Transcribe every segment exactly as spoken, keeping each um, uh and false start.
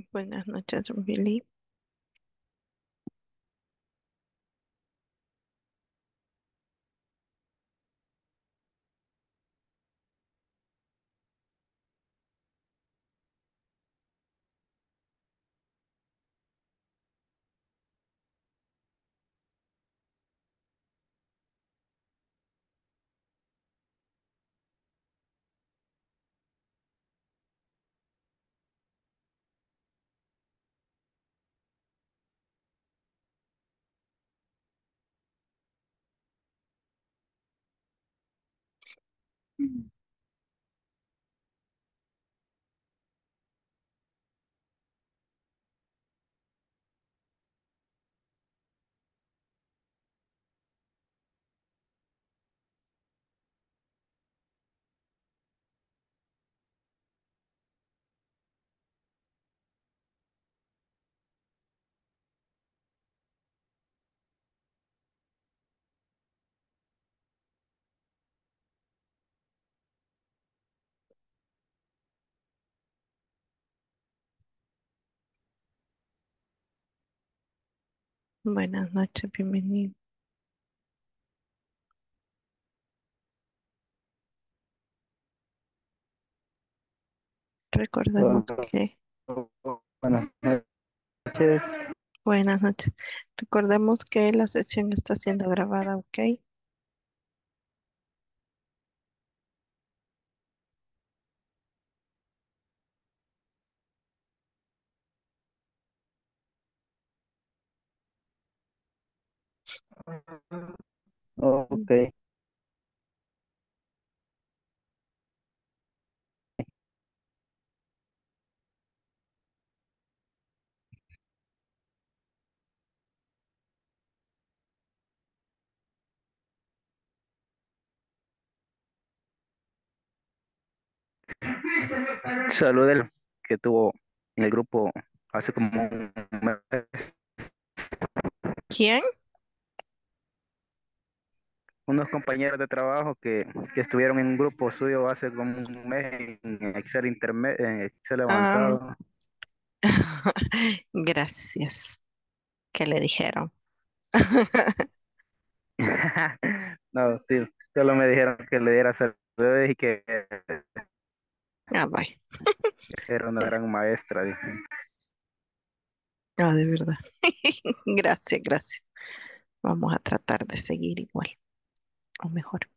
Buenas noches, Billy. Mm. Buenas noches, bienvenido. Recordemos Bueno, que, buenas noches. buenas noches. Recordemos que la sesión está siendo grabada, ¿ok? Mm. Ok, salud el que tuvo en el grupo hace como un mes. ¿Quién? Unos compañeros de trabajo que, que estuvieron en un grupo suyo hace como un mes en Excel intermedio, en Excel Ah, avanzado. gracias. ¿Qué le dijeron? No, sí, solo me dijeron que le diera salud y que Ah, bye. era una Ya. gran maestra. Dije. Ah, de verdad. Gracias, gracias. Vamos a tratar de seguir igual, o mejor.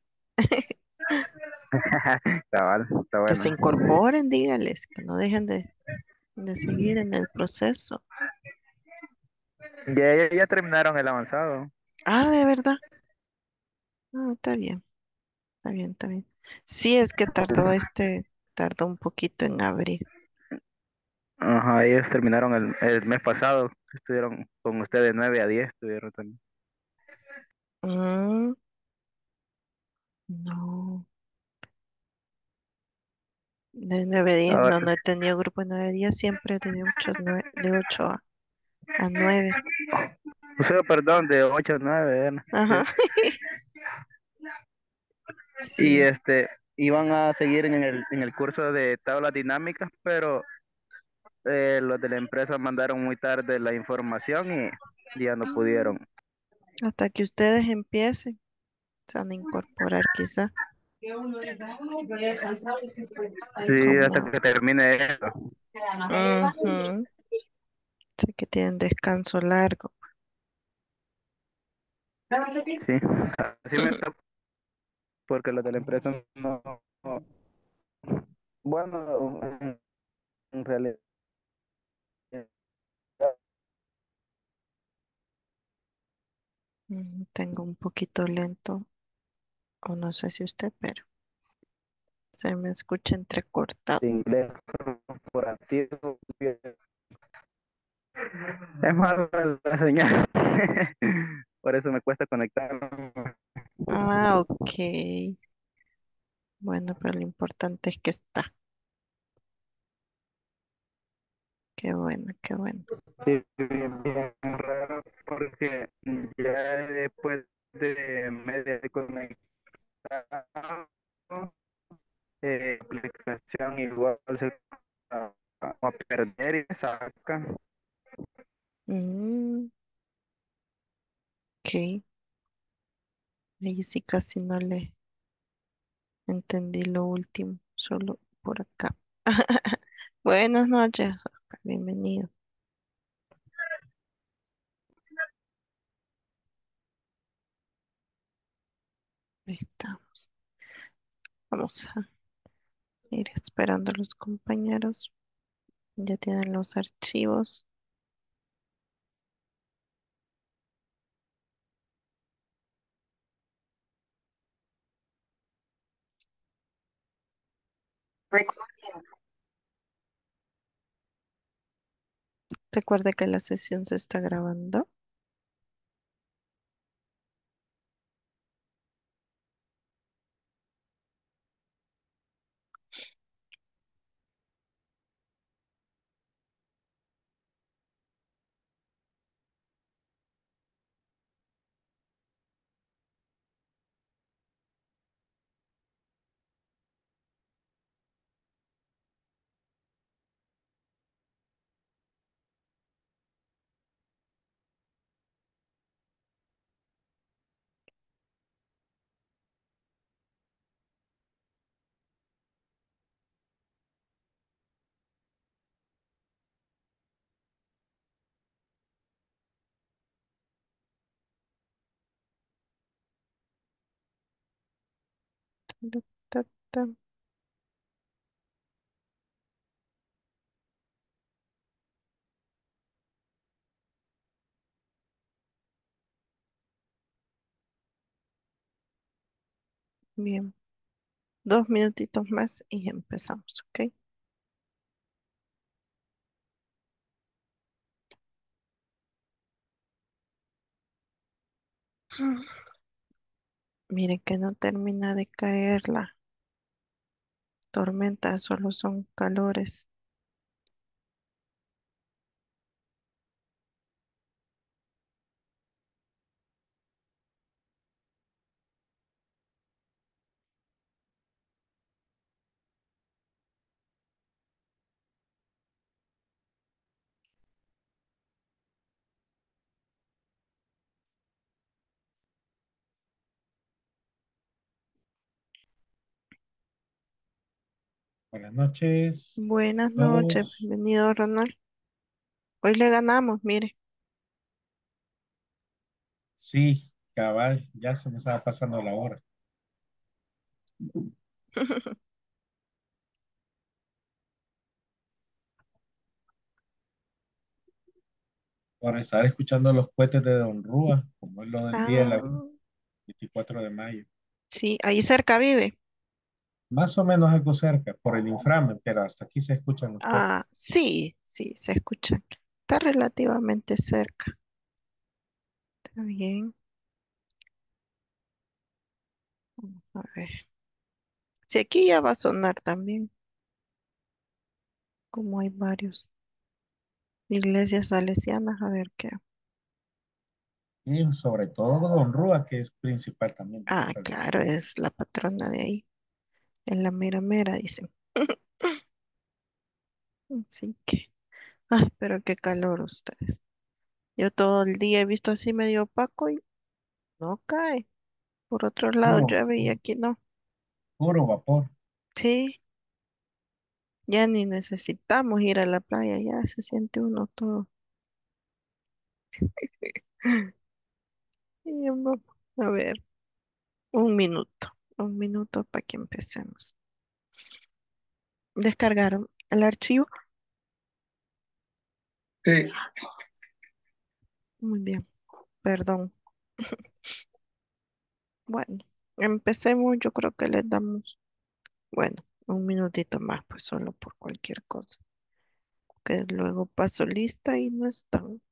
Cabal, está Que bueno. se incorporen, dígales, que no dejen de, de seguir en el proceso. Ya, ya, ya terminaron el avanzado. Ah, de verdad. Ah, está bien. Está bien, está bien. Sí, es que tardó este, tardó un poquito en abrir. Ajá, ellos terminaron el, el mes pasado, estuvieron con ustedes de nueve a diez estuvieron también. Mm, no, de nueve a diez, Ahora, no, no he tenido grupo de nueve a diez, siempre de ocho a nueve, de ocho a, a nueve. o sea, perdón, de ocho a nueve eran, sí. Ajá, Y sí. este, iban a seguir en el, en el curso de tablas dinámicas, pero eh, los de la empresa mandaron muy tarde la información y ya no Mm, pudieron. hasta que ustedes empiecen, se van a incorporar quizá, Sí, hasta como, que termine eso. ujú, sé que tienen descanso largo. Sí, así me está, porque los de la empresa no, no- bueno, en, en realidad, Mm, tengo un poquito lento, o no sé si usted, pero se me escucha entrecortado. de inglés corporativo. Es mala la señal. Por eso me cuesta conectarme. Ah, ok. Bueno, pero lo importante es que está. Qué bueno, qué bueno. Sí, bien, bien raro porque ya después de media conectado, eh, aplicación igual se... a perder y sacan. Mm, ok. Ahí sí casi no le entendí lo último, solo por acá. Buenas noches, Oscar, bienvenido. Ahí está. Vamos a ir esperando a los compañeros. Ya tienen los archivos. Recuerde que la sesión se está grabando. Ta, ta, ta. Bien, dos minutitos más y empezamos, ¿ok? Mire que no termina de caer la tormenta, solo son calores. Buenas noches Buenas a noches, todos. bienvenido Ronald. Hoy le ganamos, mire. Sí, cabal, ya se me estaba pasando la hora. Por estar escuchando los cohetes de Don Rúa, como es lo del día de la Ah, veinticuatro de mayo. sí, ahí cerca vive. Más o menos algo cerca, por el inframe, pero hasta aquí se escuchan los cohetes. Ah, sí, sí, se escucha. Está relativamente cerca. Está bien. Vamos a ver. Sí, aquí ya va a sonar también, como hay varios iglesias salesianas, a ver qué. Y sobre todo Don Rúa, que es principal también de Ah, Costa Rica. claro, es la patrona de ahí, en la mera mera, dicen. Así que, ay, pero qué calor ustedes. Yo todo el día he visto así medio opaco y no cae. Por otro lado, Puro, llueve y aquí no. puro vapor. Sí, ya ni necesitamos ir a la playa, ya se siente uno todo. Y vamos a ver, un minuto, un minuto para que empecemos. ¿Descargaron el archivo? Sí. Muy bien, perdón. Bueno, empecemos, yo creo que les damos, bueno, un minutito más, pues solo por cualquier cosa, que luego paso lista y no están.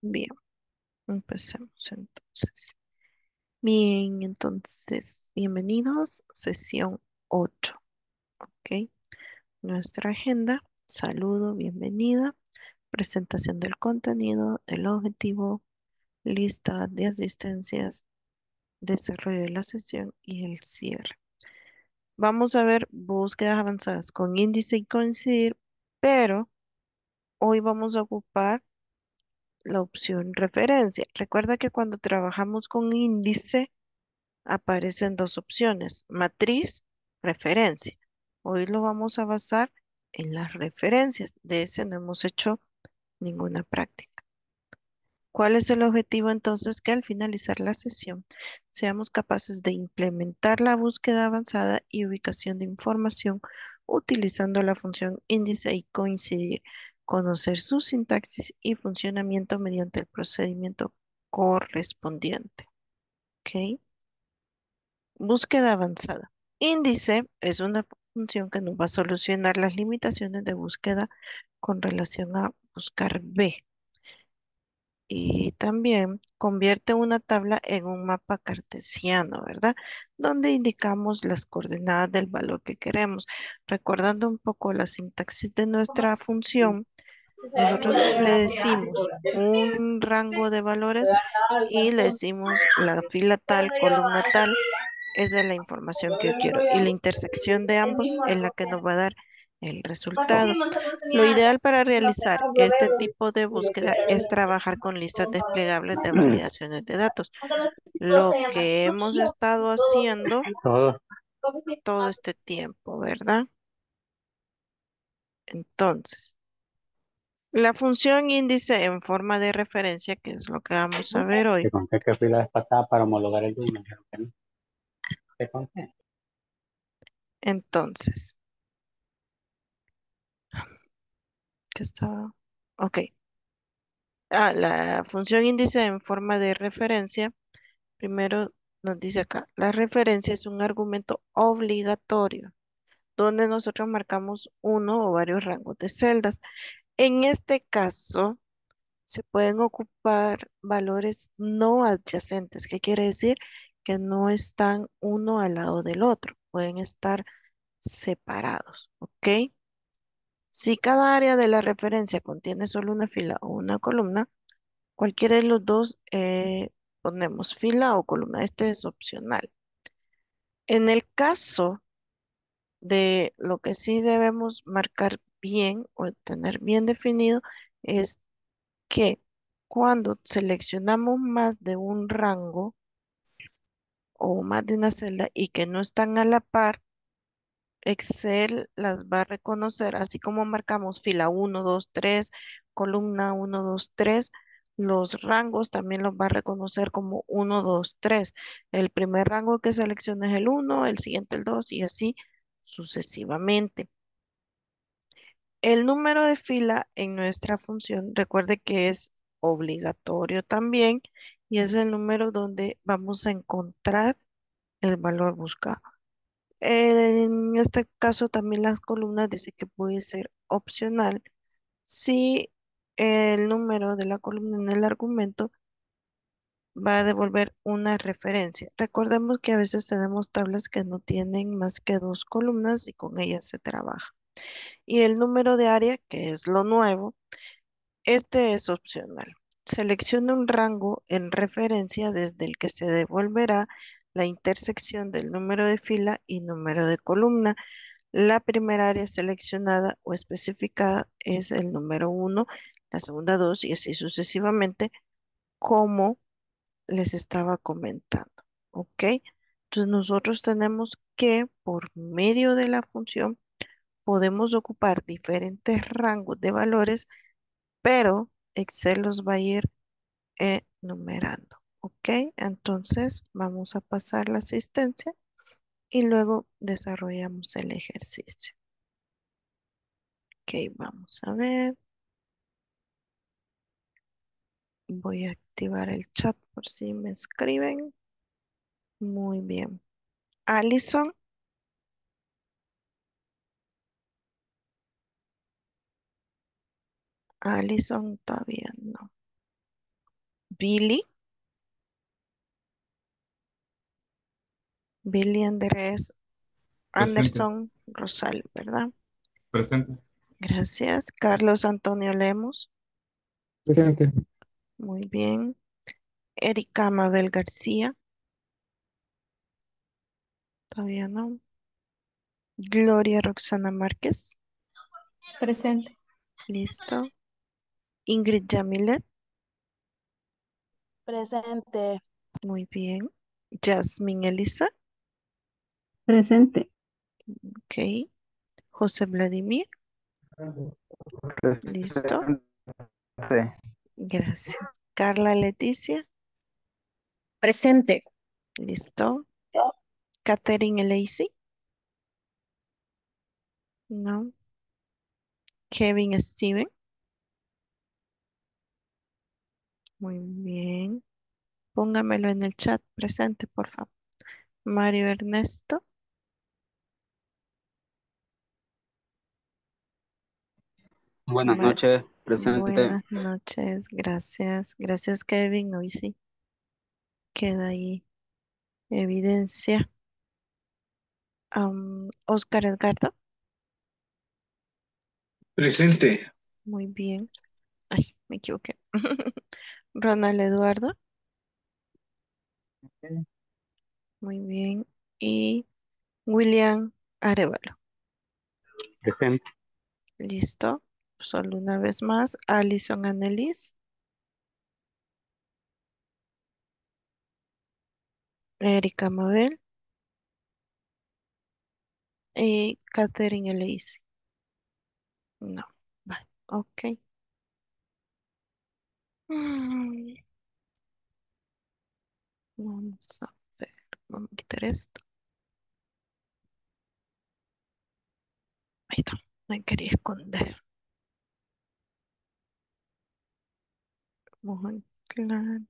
Bien, empecemos entonces. Bien, entonces, bienvenidos, sesión ocho, ¿ok? Nuestra agenda, saludo, bienvenida, presentación del contenido, el objetivo, lista de asistencias, desarrollo de la sesión y el cierre. Vamos a ver búsquedas avanzadas con índice y coincidir, pero hoy vamos a ocupar la opción referencia. Recuerda que cuando trabajamos con índice aparecen dos opciones, matriz, referencia. Hoy lo vamos a basar en las referencias. De ese no hemos hecho ninguna práctica. ¿Cuál es el objetivo entonces? Que al finalizar la sesión seamos capaces de implementar la búsqueda avanzada y ubicación de información utilizando la función índice y coincidir, conocer su sintaxis y funcionamiento mediante el procedimiento correspondiente. ¿Ok? Búsqueda avanzada. Índice es una función que nos va a solucionar las limitaciones de búsqueda con relación a buscar B. Y también convierte una tabla en un mapa cartesiano, ¿verdad? Donde indicamos las coordenadas del valor que queremos. Recordando un poco la sintaxis de nuestra función, nosotros le decimos un rango de valores y le decimos la fila tal, columna tal. Esa es la información que yo quiero. Y la intersección de ambos es la que nos va a dar el resultado. Lo ideal para realizar este tipo de búsqueda es trabajar con listas desplegables de validaciones de datos. Lo que hemos estado haciendo Todo. todo este tiempo, ¿verdad? Entonces, la función índice en forma de referencia, que es lo que vamos a ver Te hoy. conté que fui la vez pasada para homologar el D I, me dijeron que no. Te conté. Entonces, ¿qué estaba? Ok. Ah, la función índice en forma de referencia. Primero nos dice acá, la referencia es un argumento obligatorio donde nosotros marcamos uno o varios rangos de celdas. En este caso, se pueden ocupar valores no adyacentes, que quiere decir que no están uno al lado del otro, pueden estar separados, ¿ok? Si cada área de la referencia contiene solo una fila o una columna, cualquiera de los dos eh, ponemos fila o columna. Este es opcional. En el caso de lo que sí debemos marcar bien o tener bien definido es que cuando seleccionamos más de un rango o más de una celda y que no están a la par, Excel las va a reconocer, así como marcamos fila uno, dos, tres, columna uno, dos, tres, los rangos también los va a reconocer como uno, dos, tres. El primer rango que selecciona es el uno, el siguiente el dos y así sucesivamente. El número de fila en nuestra función, recuerde que es obligatorio también y es el número donde vamos a encontrar el valor buscado. En este caso también las columnas dice que puede ser opcional si el número de la columna en el argumento va a devolver una referencia. Recordemos que a veces tenemos tablas que no tienen más que dos columnas y con ellas se trabaja. Y el número de área, que es lo nuevo, este es opcional. Seleccione un rango en referencia desde el que se devolverá la intersección del número de fila y número de columna. La primera área seleccionada o especificada es el número uno, la segunda dos y así sucesivamente, como les estaba comentando. ¿Ok? Entonces nosotros tenemos que, por medio de la función, podemos ocupar diferentes rangos de valores, pero Excel los va a ir enumerando. ¿Ok? Entonces vamos a pasar la asistencia y luego desarrollamos el ejercicio. Ok, vamos a ver. Voy a activar el chat por si me escriben. Muy bien. Alison, Alison todavía no. Billy, Billy Andrés Presente. Anderson Rosal, ¿verdad? Presente. Gracias. Carlos Antonio Lemos, Presente. muy bien. Erika Mabel García, todavía no. Gloria Roxana Márquez, Presente. listo. Ingrid Yamilet, Presente. muy bien. Jasmine Elisa, Presente. ok. José Vladimir, listo. Presente. Gracias. Carla Leticia, Presente. listo. Catherine Lacey, no. Kevin Steven, muy bien. Póngamelo en el chat presente, por favor. Mario Ernesto, Buenas Mar- noches, presente. buenas noches, gracias. Gracias, Kevin. Hoy sí queda ahí evidencia. Am, Oscar Edgardo, Presente. muy bien. Ay, me equivoqué. Ronald Eduardo, muy bien. Y William Arevalo, Presente. listo. Solo una vez más. Alison Annelies, Erika Mabel y Catherine Elise. No, vale, ok. Mm, Vamos a ver, vamos a quitar esto. Ahí está, me quería esconder. Vamos a anclar.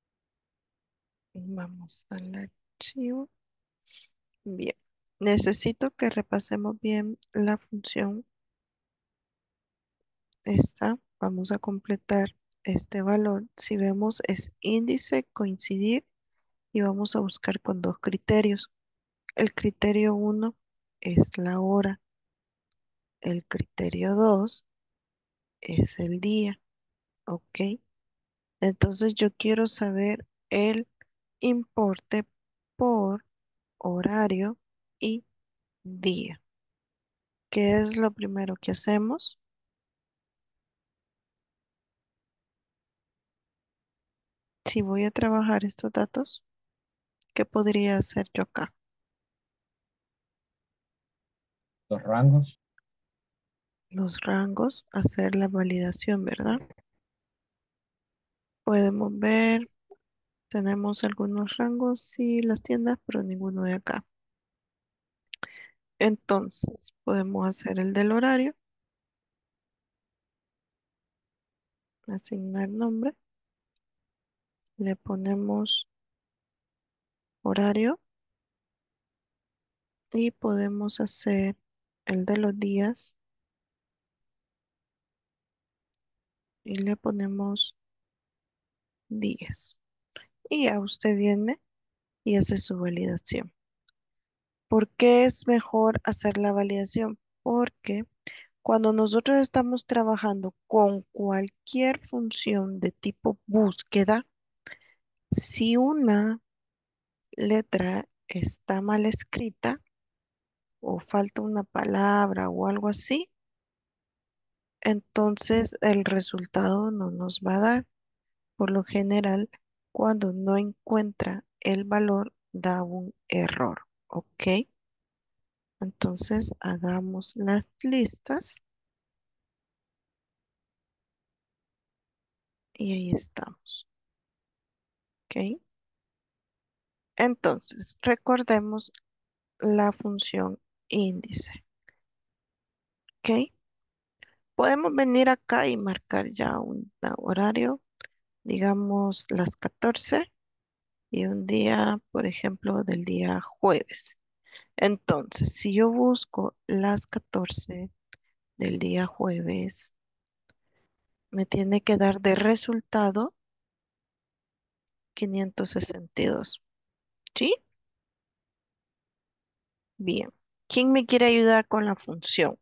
Vamos al archivo. Bien, necesito que repasemos bien la función esta. Vamos a completar este valor. Si vemos es índice, coincidir y vamos a buscar con dos criterios. El criterio uno es la hora. El criterio dos es el día. ¿Ok? Entonces yo quiero saber el importe por horario y día. ¿Qué es lo primero que hacemos? Si voy a trabajar estos datos, ¿qué podría hacer yo acá? Los rangos, Los rangos, hacer la validación, ¿verdad? Podemos ver, tenemos algunos rangos, sí, las tiendas, pero ninguno de acá. Entonces, podemos hacer el del horario, asignar nombre, le ponemos horario y podemos hacer el de los días y le ponemos días. Y ya usted viene y hace su validación. ¿Por qué es mejor hacer la validación? Porque cuando nosotros estamos trabajando con cualquier función de tipo búsqueda, si una letra está mal escrita o falta una palabra o algo así, entonces el resultado no nos va a dar. Por lo general, cuando no encuentra el valor, da un error. ¿Ok? Entonces, hagamos las listas y ahí estamos. ¿Ok? Entonces, recordemos la función índice. ¿Ok? Podemos venir acá y marcar ya un horario, digamos las catorce y un día, por ejemplo, del día jueves. Entonces, si yo busco las catorce del día jueves, me tiene que dar de resultado, quinientos sesenta y dos. ¿Sí? Bien. ¿Quién me quiere ayudar con la función?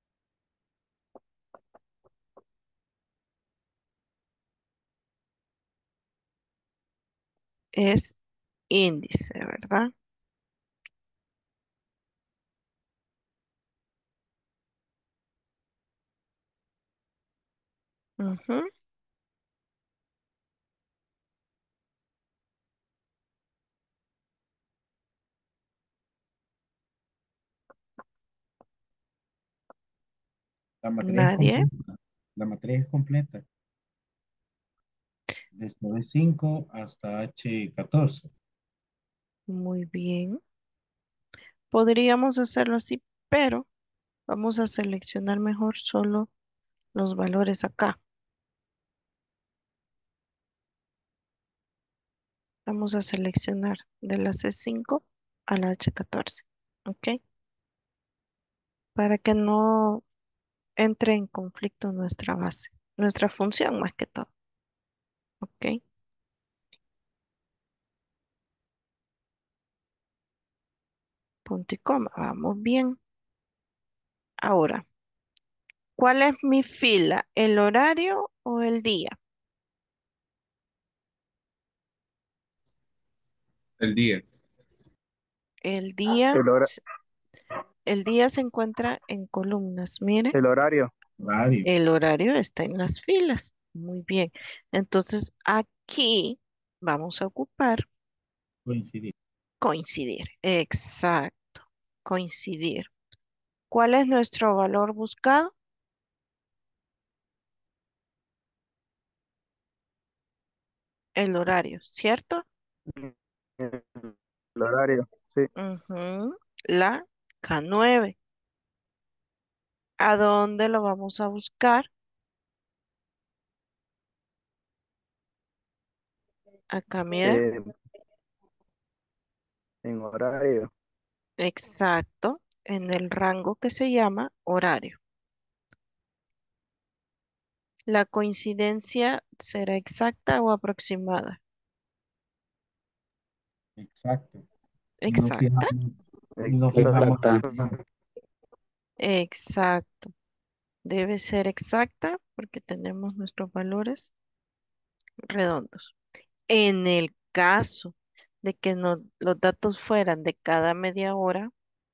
Es índice, ¿verdad? Ujú. La matriz es Nadie. completa. La matriz es completa. Desde B cinco hasta H catorce. Muy bien. Podríamos hacerlo así, pero vamos a seleccionar mejor solo los valores acá. Vamos a seleccionar de la C cinco a la H catorce. ¿Ok? Para que no entre en conflicto nuestra base, nuestra función más que todo. ¿Ok? Punto y coma. Vamos bien. Ahora, ¿cuál es mi fila? ¿El horario o el día? El día. El día, El, hora- s- el día se encuentra en columnas. Mire, el horario. Radio. el horario está en las filas. Muy bien. Entonces, aquí vamos a ocupar Coincidir. coincidir. Exacto, coincidir. ¿Cuál es nuestro valor buscado? El horario, ¿cierto? El horario, sí. Ujú. La K nueve. ¿A dónde lo vamos a buscar? Acá, mira. Eh, en horario. Exacto, en el rango que se llama horario. ¿La coincidencia será exacta o aproximada? Exacto. Y no Exacta, fijamos, y no fijamos Exacto. Exacta. exacto. Debe ser exacta porque tenemos nuestros valores redondos. En el caso de que no- los datos fueran de cada media hora,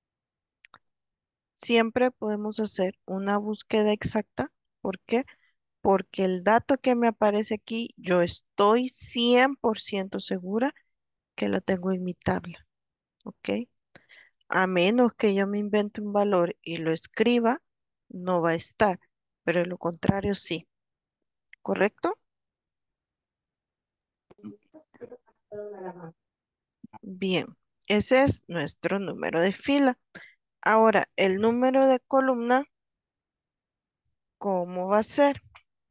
siempre podemos hacer una búsqueda exacta. ¿Por qué? Porque el dato que me aparece aquí, yo estoy cien por ciento segura que lo tengo en mi tabla, ¿ok? A menos que yo me invente un valor y lo escriba, no va a estar, pero de lo contrario sí, ¿correcto? Bien, ese es nuestro número de fila. Ahora, el número de columna, ¿cómo va a ser?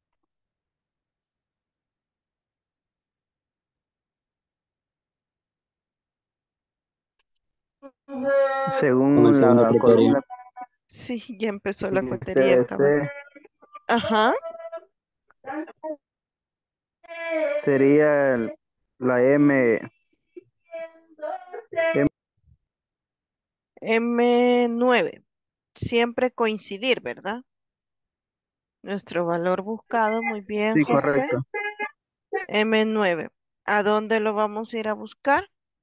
Con el Según segundo la criterio. columna Sí, ya empezó la cuatería, cabal. C D C, Ajá, sería el- la M, M- M nueve. Siempre coincidir, ¿verdad? Nuestro valor buscado, muy bien, sí, José. correcto. M nueve. ¿A dónde lo vamos a ir a buscar?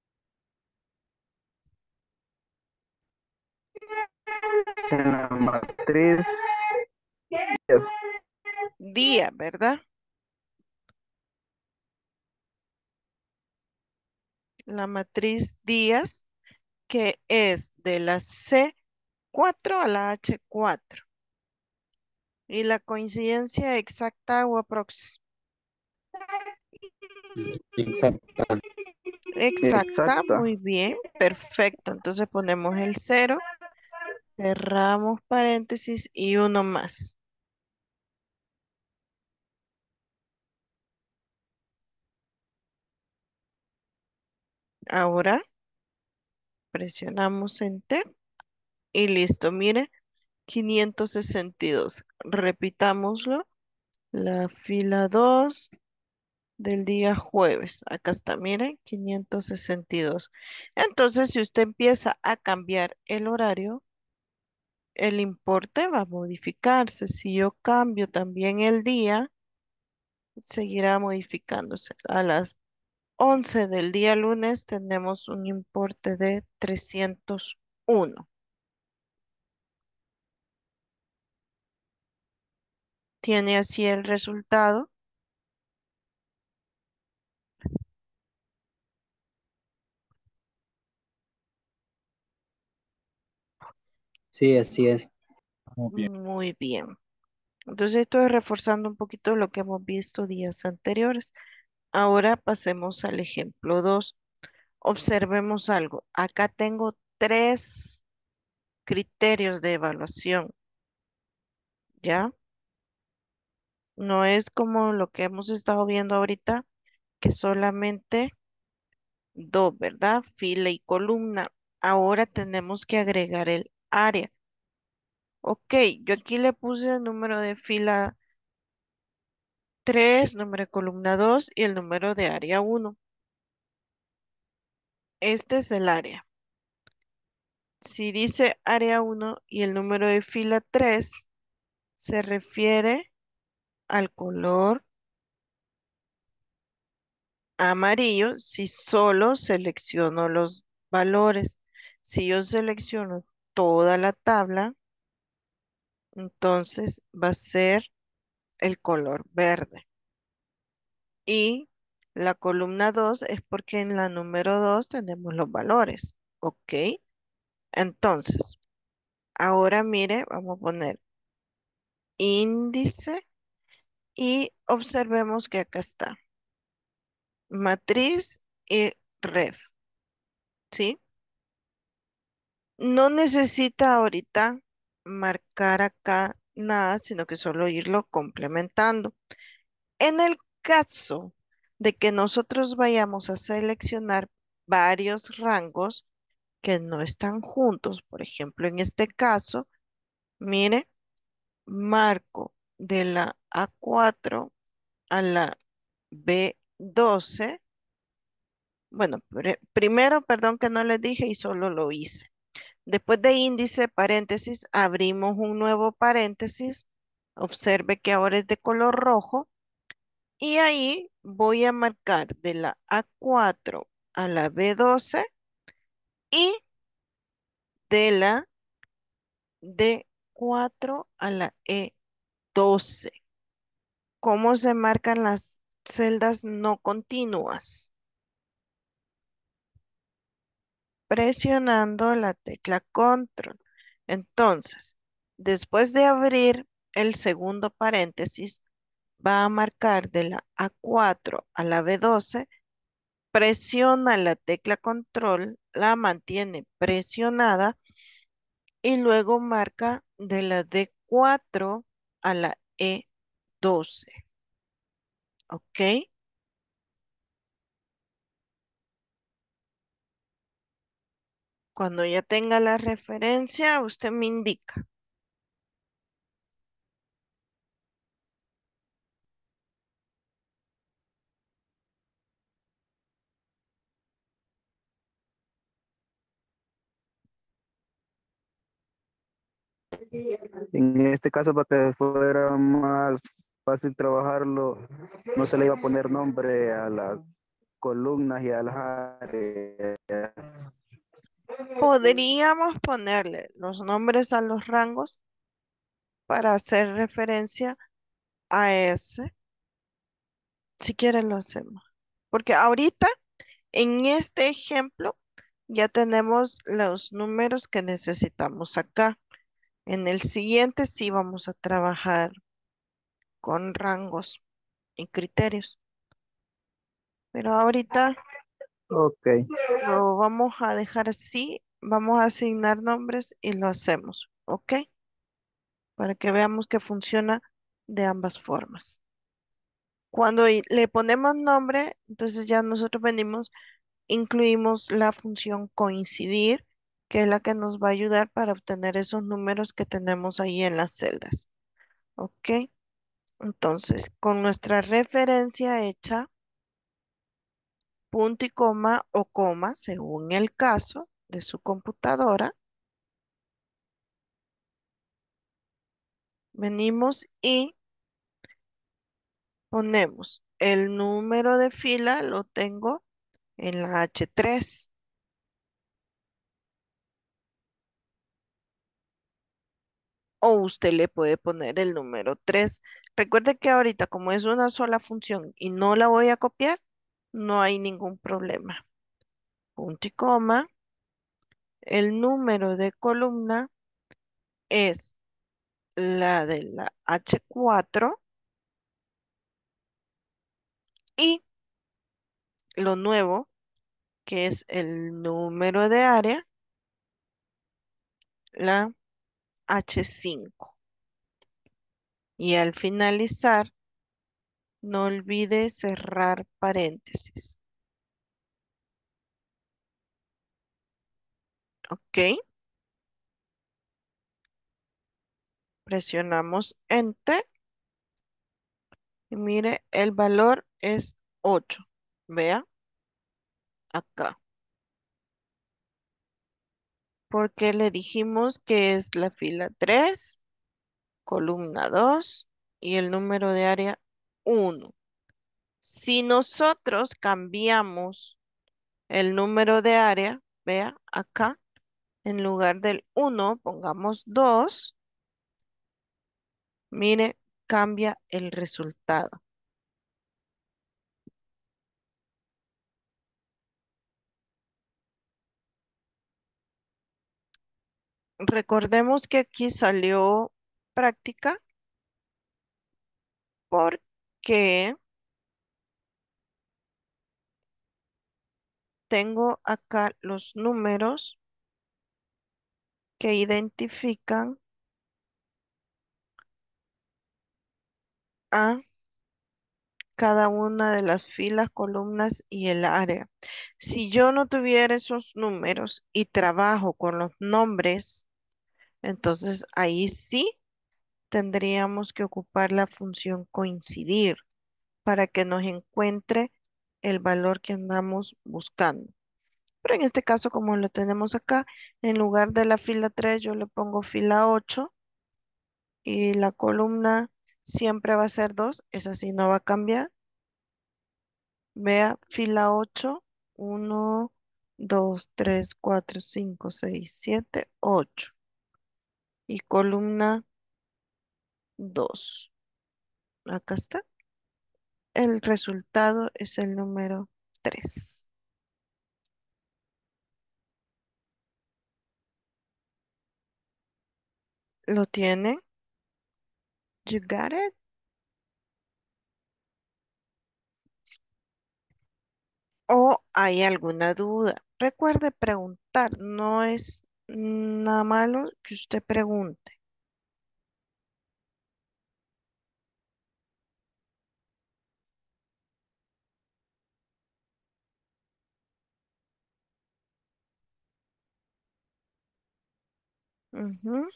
En la matriz, Día, ¿verdad? La matriz días, que es de la C cuatro a la H cuatro. Y la coincidencia exacta o aprox. Exacta. Exacta, exacta. muy bien, perfecto. Entonces ponemos el cero, cerramos paréntesis y uno más. Ahora presionamos Enter y listo. Mire, quinientos sesenta y dos. Repitámoslo. La fila dos, del día jueves. Acá está, miren, quinientos sesenta y dos. Entonces, si usted empieza a cambiar el horario, el importe va a modificarse. Si yo cambio también el día, seguirá modificándose. A las once del día lunes tenemos un importe de trescientos uno. Tiene así el resultado. Sí, así es. Muy bien. Muy bien. Entonces estoy reforzando un poquito lo que hemos visto días anteriores. Ahora pasemos al ejemplo dos. Observemos algo. Acá tengo tres criterios de evaluación, ¿ya? No es como lo que hemos estado viendo ahorita, que solamente dos, ¿verdad? Fila y columna. Ahora tenemos que agregar el área. Ok, yo aquí le puse el número de fila tres, número de columna dos y el número de área uno. Este es el área. Si dice área uno y el número de fila tres, se refiere al color amarillo si solo selecciono los valores. Si yo selecciono toda la tabla, entonces va a ser el color verde. Y la columna dos es porque en la número dos tenemos los valores. ¿Ok? Entonces, ahora mire, vamos a poner índice y observemos que acá está matriz y ref. ¿Sí? No necesita ahorita marcar acá nada, sino que solo irlo complementando. En el caso de que nosotros vayamos a seleccionar varios rangos que no están juntos, por ejemplo, en este caso, mire, marco de la A cuatro a la B doce. Bueno, pre- primero, perdón que no les dije y solo lo hice. Después de índice, paréntesis, abrimos un nuevo paréntesis. Observe que ahora es de color rojo. Y ahí voy a marcar de la A cuatro a la B doce y de la D cuatro a la E doce. ¿Cómo se marcan las celdas no continuas? Presionando la tecla control. Entonces, después de abrir el segundo paréntesis, va a marcar de la A cuatro a la B doce, presiona la tecla control, la mantiene presionada y luego marca de la D cuatro a la E doce. ¿Ok? Cuando ya tenga la referencia, usted me indica. En este caso, para que fuera más fácil trabajarlo, no se le iba a poner nombre a las columnas y a las áreas. Podríamos ponerle los nombres a los rangos para hacer referencia a ese. Si quieren lo hacemos. Porque ahorita, en este ejemplo, ya tenemos los números que necesitamos acá. En el siguiente sí vamos a trabajar con rangos y criterios. Pero ahorita Ok, lo vamos a dejar así, vamos a asignar nombres y lo hacemos, ¿ok? Para que veamos que funciona de ambas formas. Cuando i- le ponemos nombre, entonces ya nosotros venimos, incluimos la función coincidir, que es la que nos va a ayudar para obtener esos números que tenemos ahí en las celdas, ¿ok? Entonces, con nuestra referencia hecha, punto y coma o coma, según el caso de su computadora. Venimos y ponemos el número de fila, lo tengo en la H tres. O usted le puede poner el número tres. Recuerde que ahorita como es una sola función y no la voy a copiar, no hay ningún problema. Punto y coma. El número de columna es la de la H cuatro y lo nuevo, que es el número de área, la H cinco. Y al finalizar, no olvide cerrar paréntesis. ¿Ok? Presionamos Enter y mire, el valor es ocho. Vea, acá. Porque le dijimos que es la fila tres, columna dos y el número de área uno. Si nosotros cambiamos el número de área, vea acá, en lugar del uno, pongamos dos, mire, cambia el resultado. Recordemos que aquí salió práctica porque tengo acá los números que identifican a cada una de las filas, columnas y el área. Si yo no tuviera esos números y trabajo con los nombres, entonces ahí sí tendríamos que ocupar la función coincidir para que nos encuentre el valor que andamos buscando. Pero en este caso, como lo tenemos acá, en lugar de la fila tres, yo le pongo fila ocho y la columna siempre va a ser dos, esa sí no va a cambiar. Vea, fila ocho, uno, dos, tres, cuatro, cinco, seis, siete, ocho. Y columna dos. Acá está. El resultado es el número tres. ¿Lo tienen? You got it? ¿O hay alguna duda? Recuerde preguntar, no es nada malo que usted pregunte. Ujú.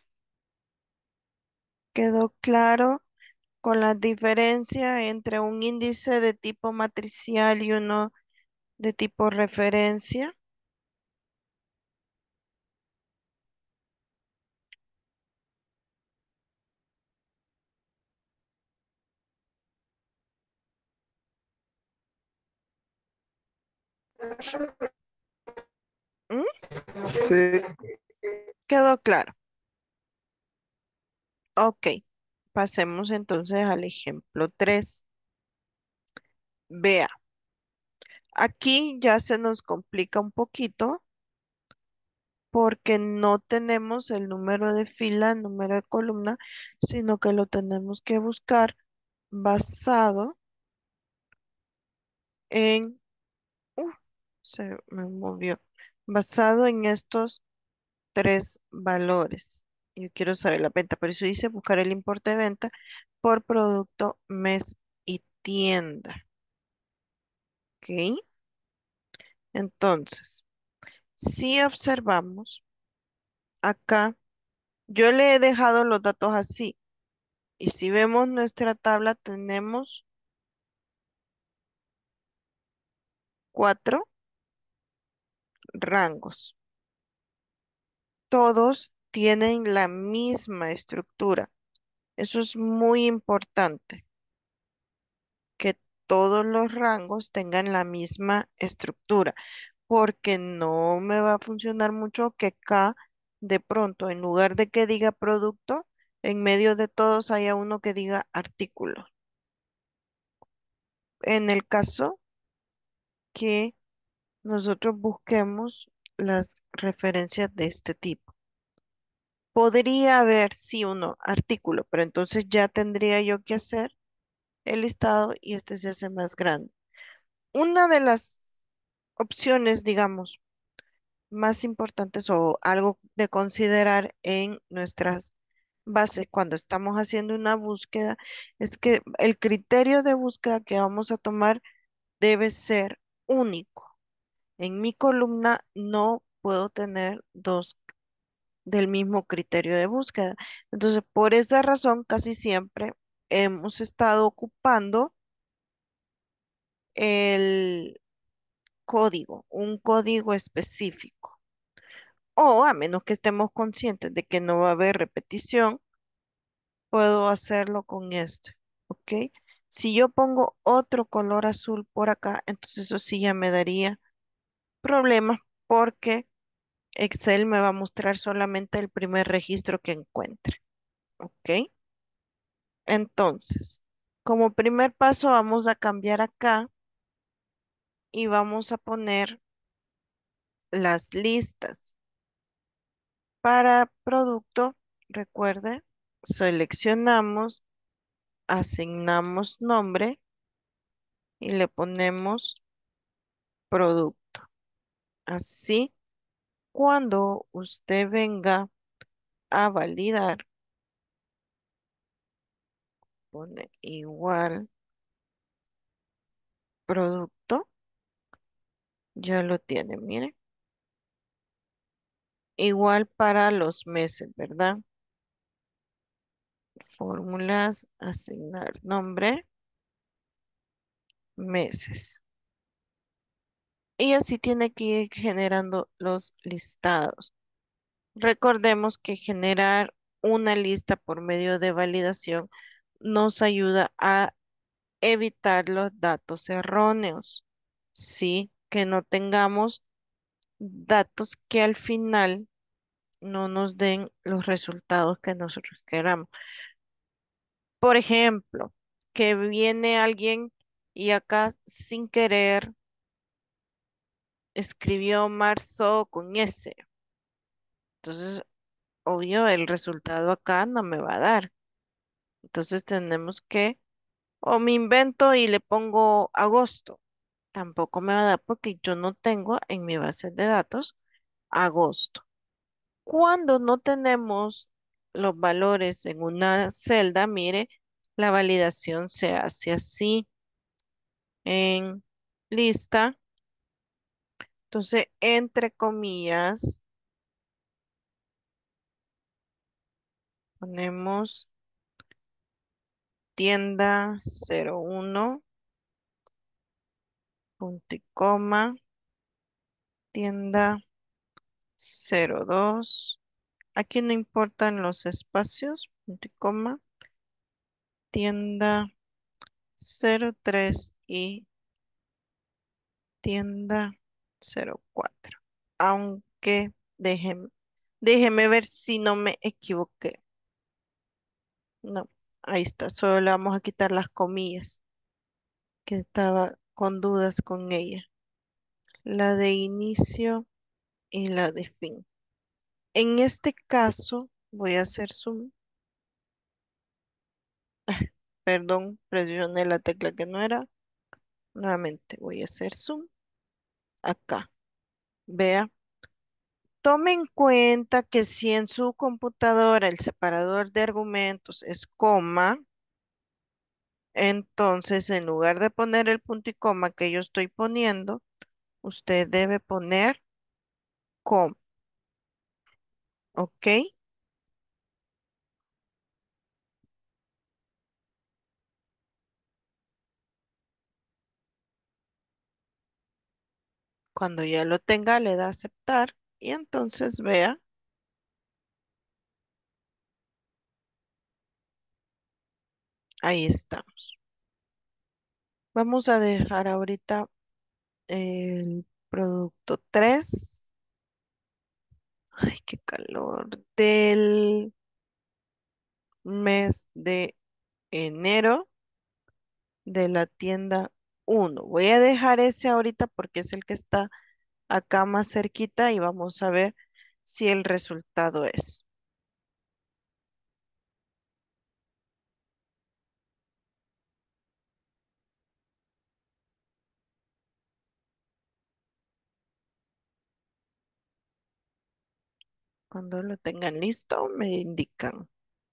¿Quedó claro con la diferencia entre un índice de tipo matricial y uno de tipo referencia? ¿Mm? Sí, ¿Quedó claro? Ok, pasemos entonces al ejemplo tres. Vea, aquí ya se nos complica un poquito porque no tenemos el número de fila, el número de columna, sino que lo tenemos que buscar basado en, uh, se me movió, basado en estos tres valores. Yo quiero saber la venta, por eso dice buscar el importe de venta por producto, mes y tienda. ¿Ok? Entonces, si observamos acá, yo le he dejado los datos así. Y si vemos nuestra tabla, tenemos cuatro rangos. Todos tienen la misma estructura. Eso es muy importante, que todos los rangos tengan la misma estructura, porque no me va a funcionar mucho que acá de pronto, en lugar de que diga producto, en medio de todos haya uno que diga artículo. En el caso que nosotros busquemos las referencias de este tipo. Podría haber, sí, uno, artículo, pero entonces ya tendría yo que hacer el listado y este se hace más grande. Una de las opciones, digamos, más importantes o algo de considerar en nuestras bases cuando estamos haciendo una búsqueda es que el criterio de búsqueda que vamos a tomar debe ser único. En mi columna no puedo tener dos del mismo criterio de búsqueda. Entonces, por esa razón, casi siempre hemos estado ocupando el código, un código específico. O a menos que estemos conscientes de que no va a haber repetición, puedo hacerlo con este, ¿ok? Si yo pongo otro color azul por acá, entonces eso sí ya me daría problemas porque Excel me va a mostrar solamente el primer registro que encuentre, ¿ok? Entonces, como primer paso vamos a cambiar acá y vamos a poner las listas. Para producto, recuerde, seleccionamos, asignamos nombre y le ponemos producto. Así, cuando usted venga a validar, pone igual producto, ya lo tiene, mire. Igual para los meses, ¿verdad? Fórmulas, asignar nombre, meses. Y así tiene que ir generando los listados. Recordemos que generar una lista por medio de validación nos ayuda a evitar los datos erróneos. Sí, que no tengamos datos que al final no nos den los resultados que nosotros queramos. Por ejemplo, que viene alguien y acá sin querer escribió marzo con S. Entonces, obvio, el resultado acá no me va a dar. Entonces tenemos que, o me invento y le pongo agosto. Tampoco me va a dar porque yo no tengo en mi base de datos agosto. Cuando no tenemos los valores en una celda, mire, la validación se hace así en lista. Entonces, entre comillas, ponemos tienda cero uno, punto y coma, tienda cero dos. Aquí no importan los espacios, punto y coma, tienda cero tres y tienda cero cuatro. Aunque déjenme, déjeme ver si no me equivoqué. No, ahí está, solo le vamos a quitar las comillas, que estaba con dudas con ella. La de inicio y la de fin. En este caso, voy a hacer zoom. Perdón, presioné la tecla que no era. Nuevamente voy a hacer zoom acá. Vea. Tome en cuenta que si en su computadora el separador de argumentos es coma, entonces en lugar de poner el punto y coma que yo estoy poniendo, usted debe poner coma. ¿Ok? Cuando ya lo tenga, le da a aceptar y entonces vea, ahí estamos. Vamos a dejar ahorita el producto tres. Ay, qué calor. Del mes de enero de la tienda uno. Voy a dejar ese ahorita porque es el que está acá más cerquita y vamos a ver si el resultado es. Cuando lo tengan listo, me indican.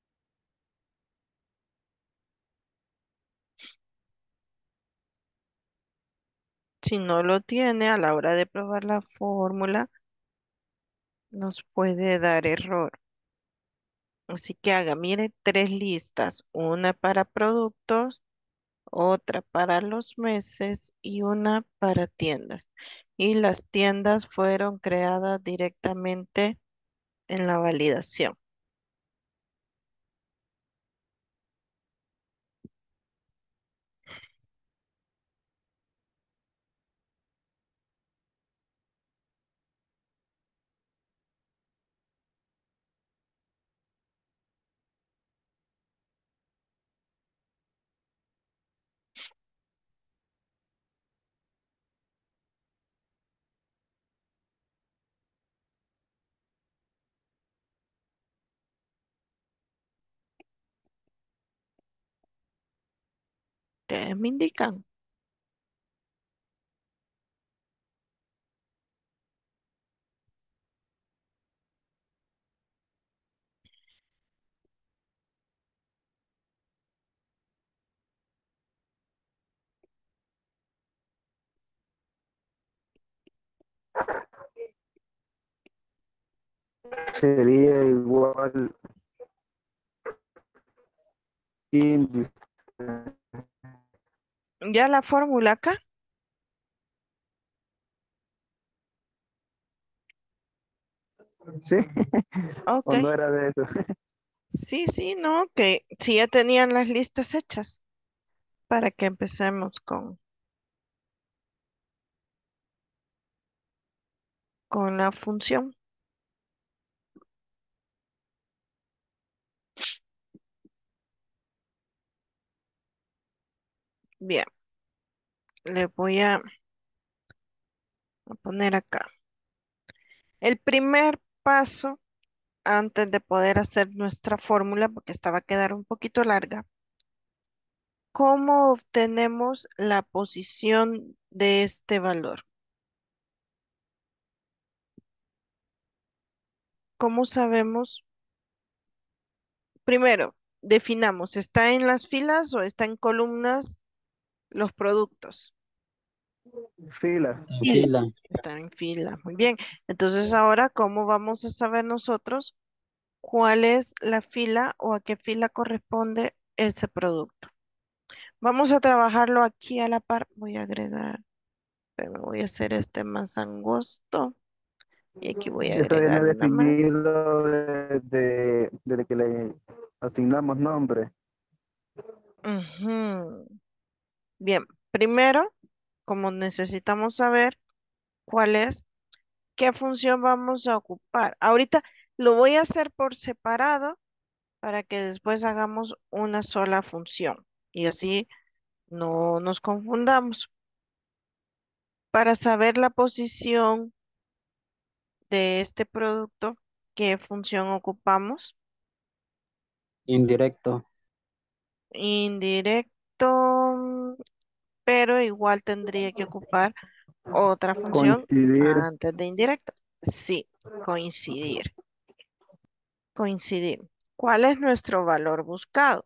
Si no lo tiene, a la hora de probar la fórmula, nos puede dar error. Así que haga, mire, tres listas, una para productos, otra para los meses y una para tiendas. Y las tiendas fueron creadas directamente en la validación. Ustedes me indican. Sería igual índice. Ya la fórmula acá. Sí, Ok. o no era de eso. Sí, sí, no, que sí ya tenían las listas hechas para que empecemos con, con la función. Bien, le voy a, a poner acá. El primer paso antes de poder hacer nuestra fórmula, porque esta va a quedar un poquito larga, ¿cómo obtenemos la posición de este valor? ¿Cómo sabemos? Primero, definamos, ¿está en las filas o está en columnas los productos? Fila. En fila. Están en fila, muy bien. Entonces ahora, ¿cómo vamos a saber nosotros cuál es la fila o a qué fila corresponde ese producto? Vamos a trabajarlo aquí a la par. Voy a agregar, pero voy a hacer este más angosto y aquí voy a Eso viene agregar una más. definido desde, desde que le asignamos nombre. Ujú. Bien, primero, como necesitamos saber cuál es, qué función vamos a ocupar. Ahorita lo voy a hacer por separado para que después hagamos una sola función y así no nos confundamos. Para saber la posición de este producto, ¿qué función ocupamos? Indirecto. Indirecto, mm, pero igual tendría que ocupar otra función Coincidir. antes de indirecto. Sí, coincidir. Coincidir. ¿Cuál es nuestro valor buscado?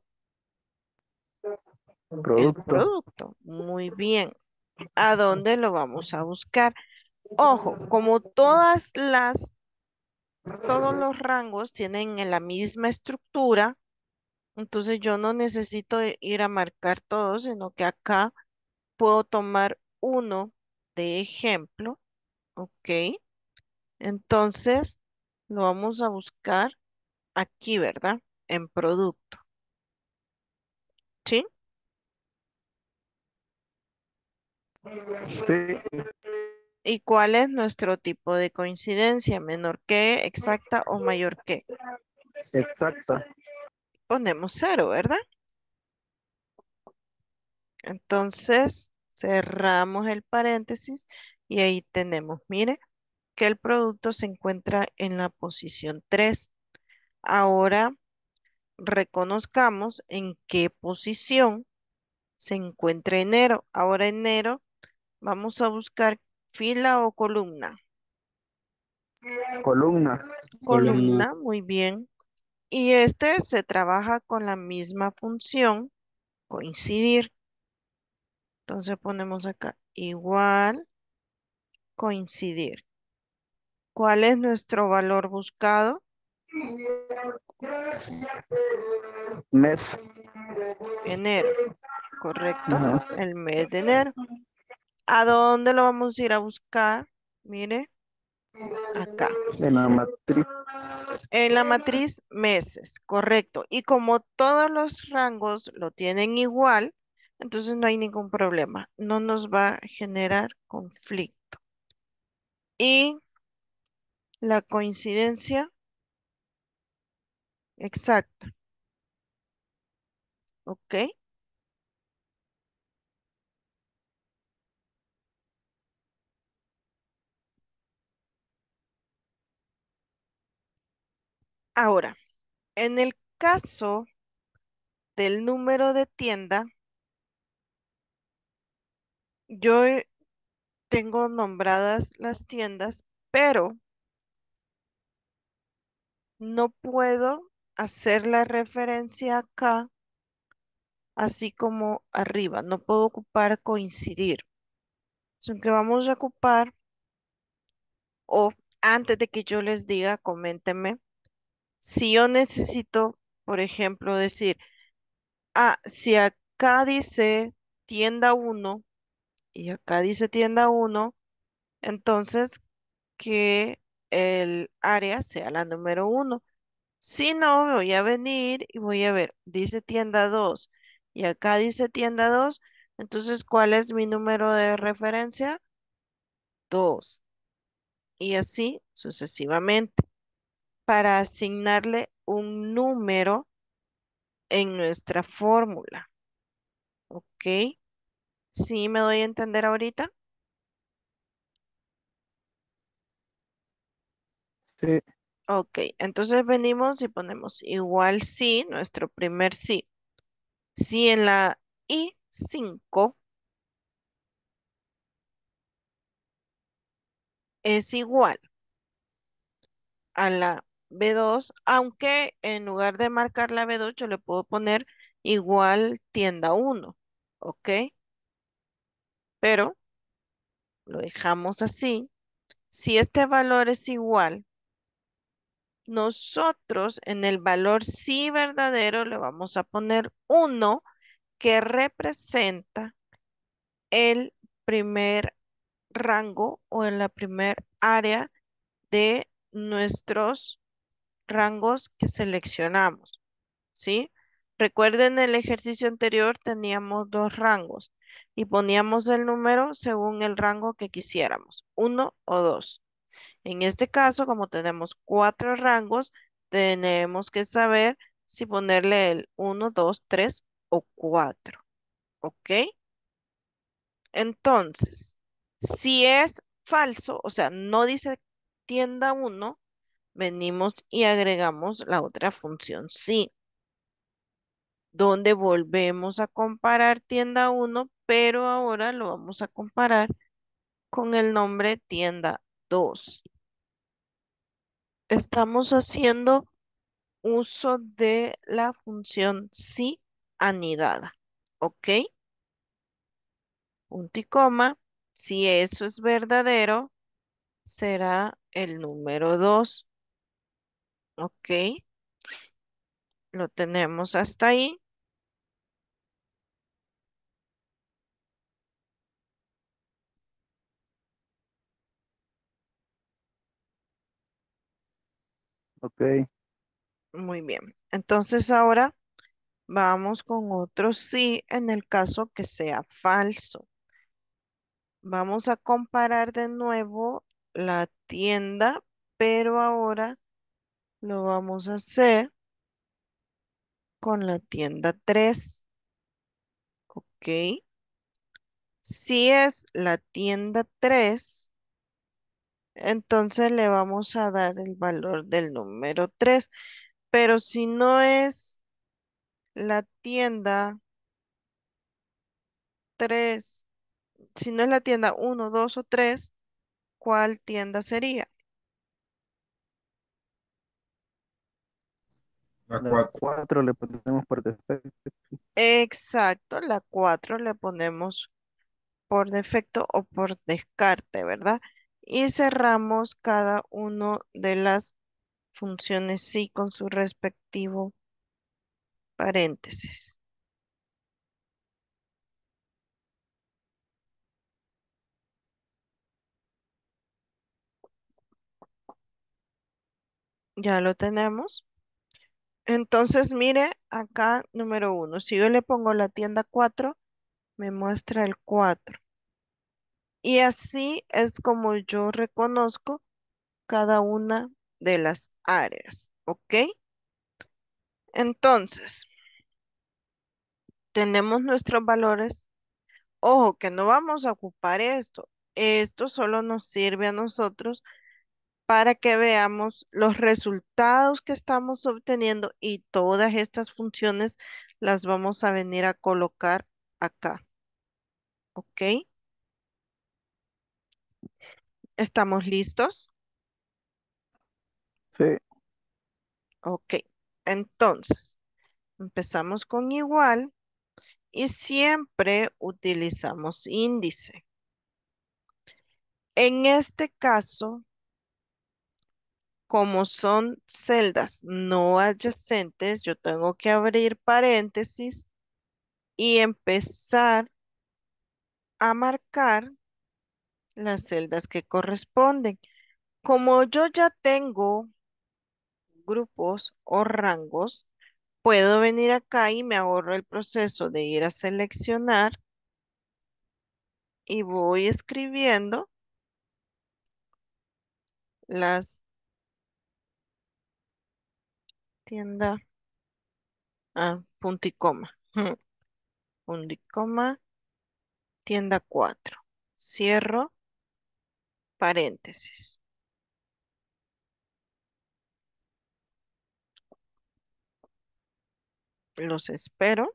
El Producto. producto. Muy bien. ¿A dónde lo vamos a buscar? Ojo, como todas las, todos los rangos tienen en la misma estructura, entonces yo no necesito i- ir a marcar todos, sino que acá puedo tomar uno de ejemplo Ok. Entonces, lo vamos a buscar aquí, ¿verdad? En producto. ¿Sí? Sí, ¿Y cuál es nuestro tipo de coincidencia? ¿Menor que, exacta o mayor que? exacto. Ponemos cero, ¿verdad? Entonces, cerramos el paréntesis y ahí tenemos, mire, que el producto se encuentra en la posición tres. Ahora reconozcamos en qué posición se encuentra enero. Ahora enero, vamos a buscar fila o columna. Columna. Columna. Columna, muy bien. Y este se trabaja con la misma función, coincidir. Entonces ponemos acá igual, coincidir. ¿Cuál es nuestro valor buscado? Mes. Enero, ¿correcto? Ajá. El mes de enero. ¿A dónde lo vamos a ir a buscar? Mire, acá. En la matriz. En la matriz meses, correcto. Y como todos los rangos lo tienen igual, entonces no hay ningún problema. No nos va a generar conflicto. Y la coincidencia exacta, ¿ok? Ahora, en el caso del número de tienda, yo eh, tengo nombradas las tiendas, pero no puedo hacer la referencia acá, así como arriba. No puedo ocupar coincidir. Son que vamos a ocupar, o antes de que yo les diga, coméntenme, si yo necesito, por ejemplo, decir, ah, si acá dice tienda uno y acá dice tienda uno, entonces que el área sea la número uno. Si no, voy a venir y voy a ver, dice tienda dos y acá dice tienda dos, entonces, ¿cuál es mi número de referencia? Dos. Y así sucesivamente, para asignarle un número en nuestra fórmula. ¿Ok? ¿Sí me doy a entender ahorita? Sí, Ok, entonces venimos y ponemos igual sí, nuestro primer sí. Si en la I cinco es igual a la B dos, aunque en lugar de marcar la B dos, yo le puedo poner igual tienda uno, ¿ok? Pero lo dejamos así. Si este valor es igual, nosotros en el valor sí verdadero le vamos a poner uno que representa el primer rango o en la primer área de nuestros rangos que seleccionamos, ¿sí? Recuerden el ejercicio anterior teníamos dos rangos y poníamos el número según el rango que quisiéramos, uno o dos. En este caso, como tenemos cuatro rangos, tenemos que saber si ponerle el uno, dos, tres o cuatro, ¿ok? Entonces, si es falso, o sea, no dice tienda uno, venimos y agregamos la otra función sí, donde volvemos a comparar tienda uno, pero ahora lo vamos a comparar con el nombre tienda dos. Estamos haciendo uso de la función sí anidada, ¿ok? Punto y coma. Si eso es verdadero, será el número dos. Ok, lo tenemos hasta ahí. Ok. Muy bien. Entonces ahora vamos con otro sí en el caso que sea falso. Vamos a comparar de nuevo la tienda, pero ahora lo vamos a hacer con la tienda tres. ¿Ok? Si es la tienda tres, entonces le vamos a dar el valor del número tres. Pero si no es la tienda tres, si no es la tienda uno, dos o tres, ¿cuál tienda sería? La La cuatro. cuatro le ponemos por defecto. Exacto, la cuatro le ponemos por defecto o por descarte, ¿verdad? Y cerramos cada uno de las funciones sí con su respectivo paréntesis. Ya lo tenemos. Entonces, mire acá, número uno. Si yo le pongo la tienda cuatro, me muestra el cuatro. Y así es como yo reconozco cada una de las áreas. ¿Ok? Entonces, tenemos nuestros valores. Ojo, que no vamos a ocupar esto. Esto solo nos sirve a nosotros para que veamos los resultados que estamos obteniendo y todas estas funciones las vamos a venir a colocar acá. ¿Ok? ¿Estamos listos? Sí. Ok. Entonces, empezamos con igual y siempre utilizamos índice. En este caso, como son celdas no adyacentes, yo tengo que abrir paréntesis y empezar a marcar las celdas que corresponden. Como yo ya tengo grupos o rangos, puedo venir acá y me ahorro el proceso de ir a seleccionar y voy escribiendo las tiendas, ah, punto y coma, punto y coma, tienda cuatro. Cierro paréntesis. Los espero.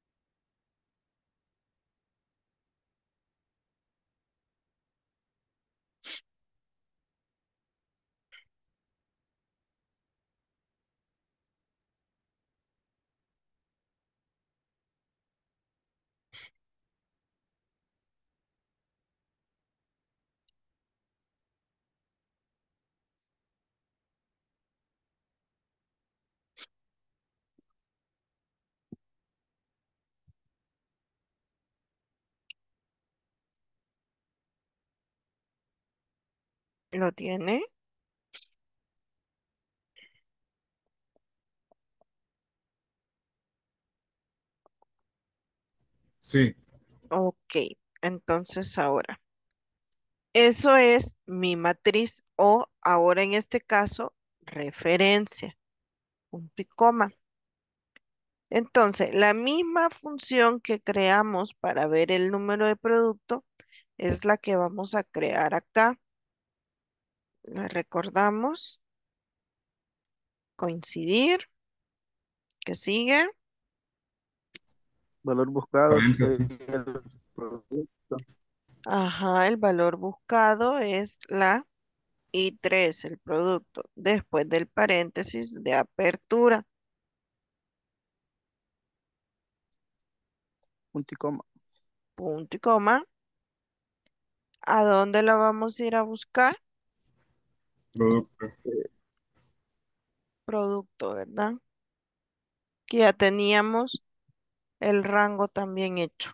¿Lo tiene? Sí, Ok, entonces ahora, eso es mi matriz o ahora en este caso, referencia, punto y coma. Entonces, la misma función que creamos para ver el número de producto es la que vamos a crear acá. La recordamos, coincidir, que sigue. Valor buscado sería paréntesis. el producto. Ajá, el valor buscado es la I tres, el producto, después del paréntesis de apertura, Punto y coma. punto y coma. ¿A dónde la vamos a ir a buscar? Producto. Producto, ¿verdad? Que ya teníamos el rango también hecho.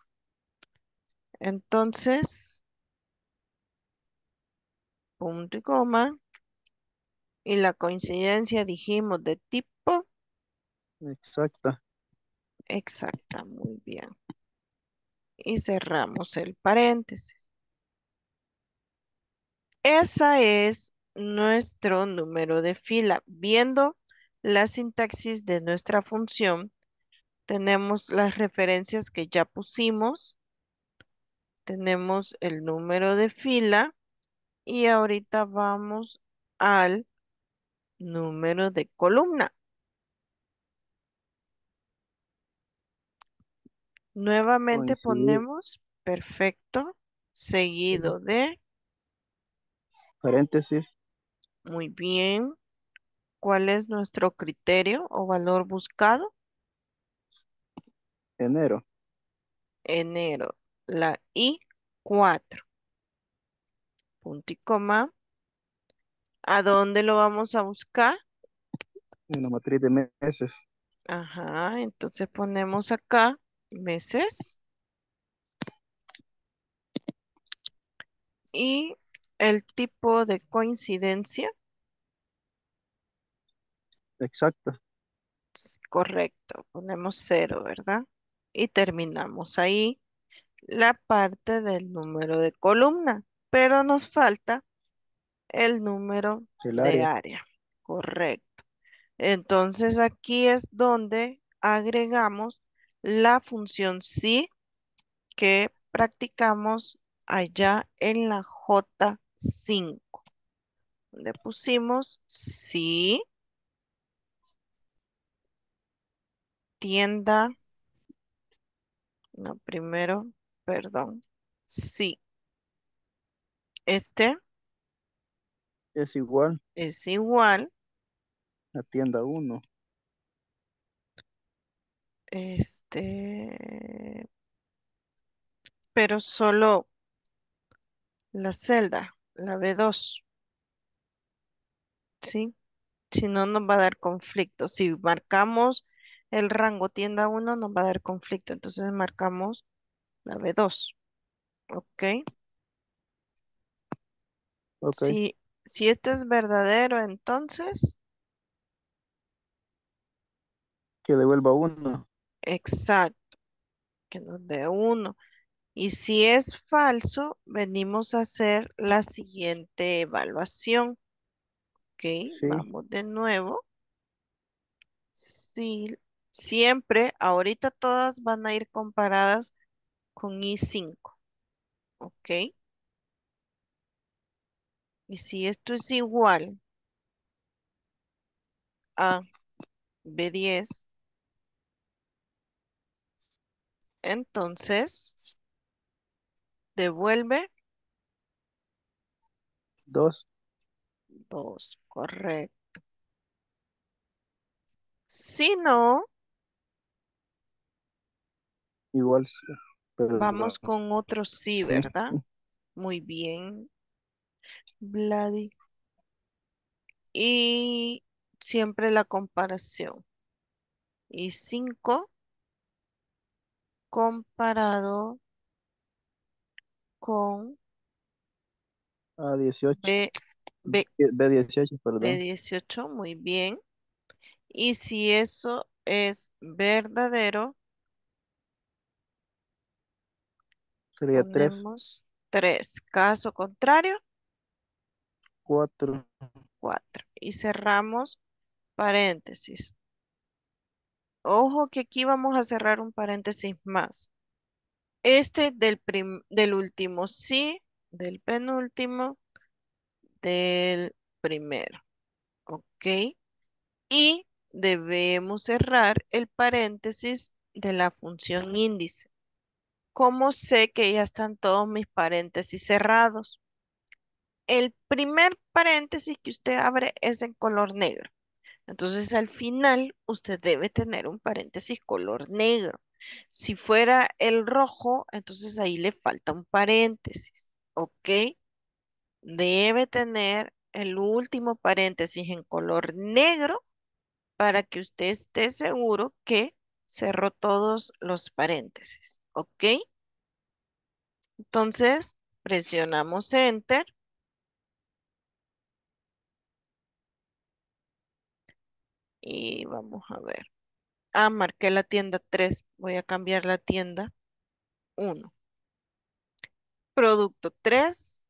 Entonces, punto y coma, Y la coincidencia dijimos de tipo Exacta. exacta. Muy bien. Y cerramos el paréntesis. Esa es nuestro número de fila. Viendo la sintaxis de nuestra función, tenemos las referencias que ya pusimos, tenemos el número de fila y ahorita vamos al número de columna. Nuevamente Coincidir. ponemos perfecto, seguido de Paréntesis. muy bien. ¿Cuál es nuestro criterio o valor buscado? Enero. Enero. La I cuatro. Punto y coma. ¿A dónde lo vamos a buscar? En la matriz de meses. Ajá, entonces ponemos acá meses y el tipo de coincidencia, Exacta. s- correcto, ponemos cero, ¿verdad? Y terminamos ahí la parte del número de columna, pero nos falta el número El de área. área, correcto. Entonces aquí es donde agregamos la función sí que practicamos allá en la J cinco. Le pusimos sí, tienda, no, primero, perdón, sí. Este Es igual es igual, a tienda uno. este, pero solo la celda, la B dos, ¿sí? Si no, nos va a dar conflicto. Si marcamos el rango tienda uno, nos va a dar conflicto. Entonces marcamos la B dos, ¿ok? Ok. Si, si esto es verdadero, entonces, Que devuelva uno. exacto, que nos dé uno. Y si es falso, venimos a hacer la siguiente evaluación. Ok, Sí. vamos de nuevo. Si siempre, ahorita todas van a ir comparadas con I cinco. Ok, y si esto es igual a B diez, entonces devuelve Dos. dos, correcto. Si no, Igual. Sí. vamos Perdón. con otro sí, Sí. ¿verdad? Muy bien, Vladi. Y siempre la comparación. Y cinco comparado con A dieciocho. B, B, B dieciocho, B perdón. dieciocho, muy bien. Y si eso es verdadero, Sería tres. ponemos tres. Caso contrario, Cuatro. cuatro. Y cerramos paréntesis. Ojo que aquí vamos a cerrar un paréntesis más. Este del, prim- del último sí, del penúltimo, del primero. ¿Ok? Y debemos cerrar el paréntesis de la función índice. ¿Cómo sé que ya están todos mis paréntesis cerrados? El primer paréntesis que usted abre es en color negro. Entonces al final usted debe tener un paréntesis color negro. Si fuera el rojo, entonces ahí le falta un paréntesis. ¿Ok? Debe tener el último paréntesis en color negro para que usted esté seguro que cerró todos los paréntesis. ¿Ok? Entonces presionamos Enter Y vamos a ver. Ah, marqué la tienda tres. Voy a cambiar la tienda uno. Producto tres,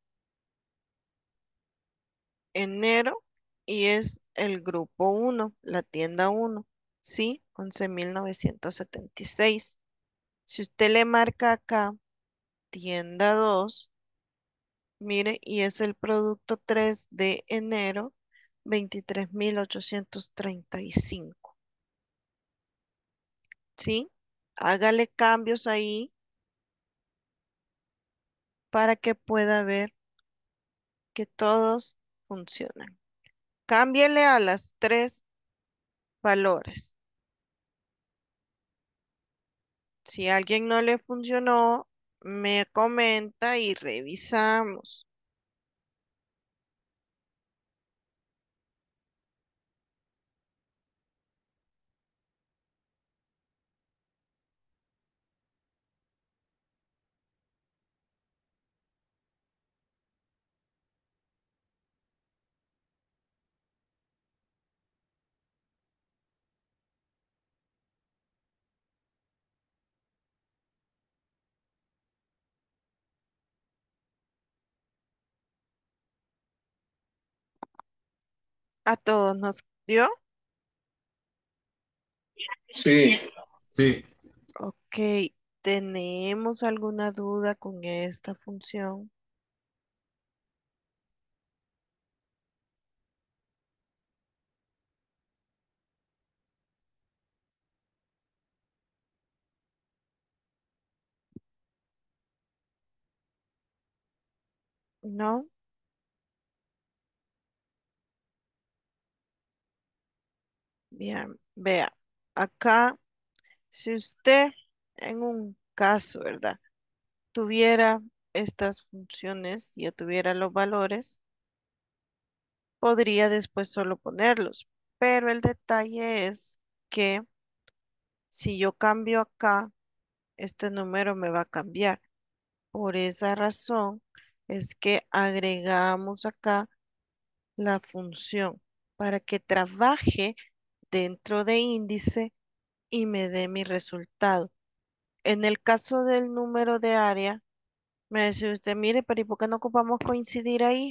enero, y es el grupo uno, la tienda uno. Sí, once mil novecientos setenta y seis. Si usted le marca acá, tienda dos, mire, y es el producto tres de enero, veintitrés mil ochocientos treinta y cinco. ¿Sí? Hágale cambios ahí para que pueda ver que todos funcionan. Cámbiale a las tres valores. Si a alguien no le funcionó, me comenta y revisamos. A todos nos dio. Sí. Sí. Ok, ¿tenemos alguna duda con esta función? ¿No? Bien, vea, acá, si usted en un caso, ¿verdad? Tuviera estas funciones, ya tuviera los valores, podría después solo ponerlos. Pero el detalle es que si yo cambio acá, este número me va a cambiar. Por esa razón es que agregamos acá la función para que trabaje dentro de índice y me dé mi resultado. En el caso del número de área, me dice usted, mire, pero ¿y por qué no ocupamos coincidir ahí?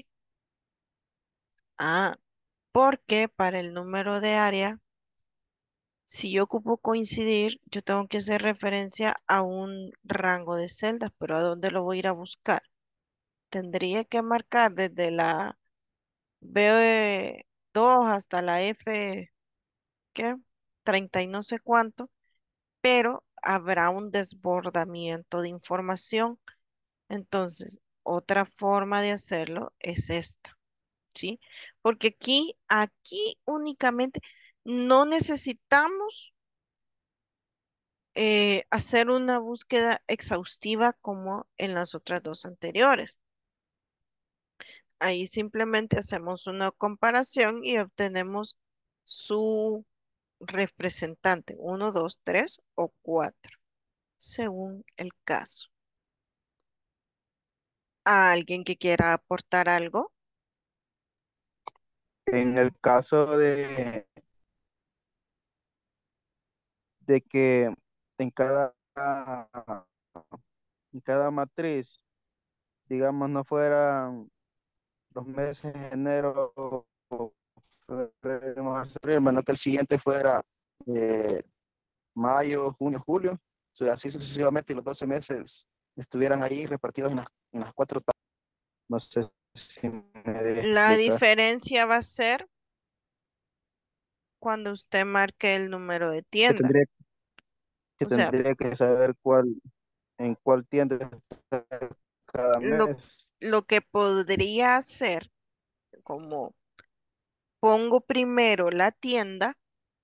Ah, porque para el número de área, si yo ocupo coincidir, yo tengo que hacer referencia a un rango de celdas, pero ¿a dónde lo voy a ir a buscar? Tendría que marcar desde la B dos hasta la F, ¿qué? treinta y no sé cuánto, pero habrá un desbordamiento de información. Entonces, otra forma de hacerlo es esta, ¿sí? Porque aquí, aquí únicamente no necesitamos eh, hacer una búsqueda exhaustiva como en las otras dos anteriores. Ahí simplemente hacemos una comparación y obtenemos su representante, uno, dos, tres o cuatro, según el caso. ¿A alguien que quiera aportar algo? En el caso de, de que en cada, en cada matriz, digamos, no fueran los meses de enero, febrero, marzo, abril, menos que el siguiente fuera eh, mayo, junio, julio, o sea, así sucesivamente, y los doce meses estuvieran ahí repartidos en las, en las cuatro tablas. No sé si me deje La explicar. diferencia va a ser cuando usted marque el número de Que tienda. tendría, que O sea, tendría que saber cuál, en cuál tienda está cada lo, mes. lo que podría hacer, como pongo primero la tienda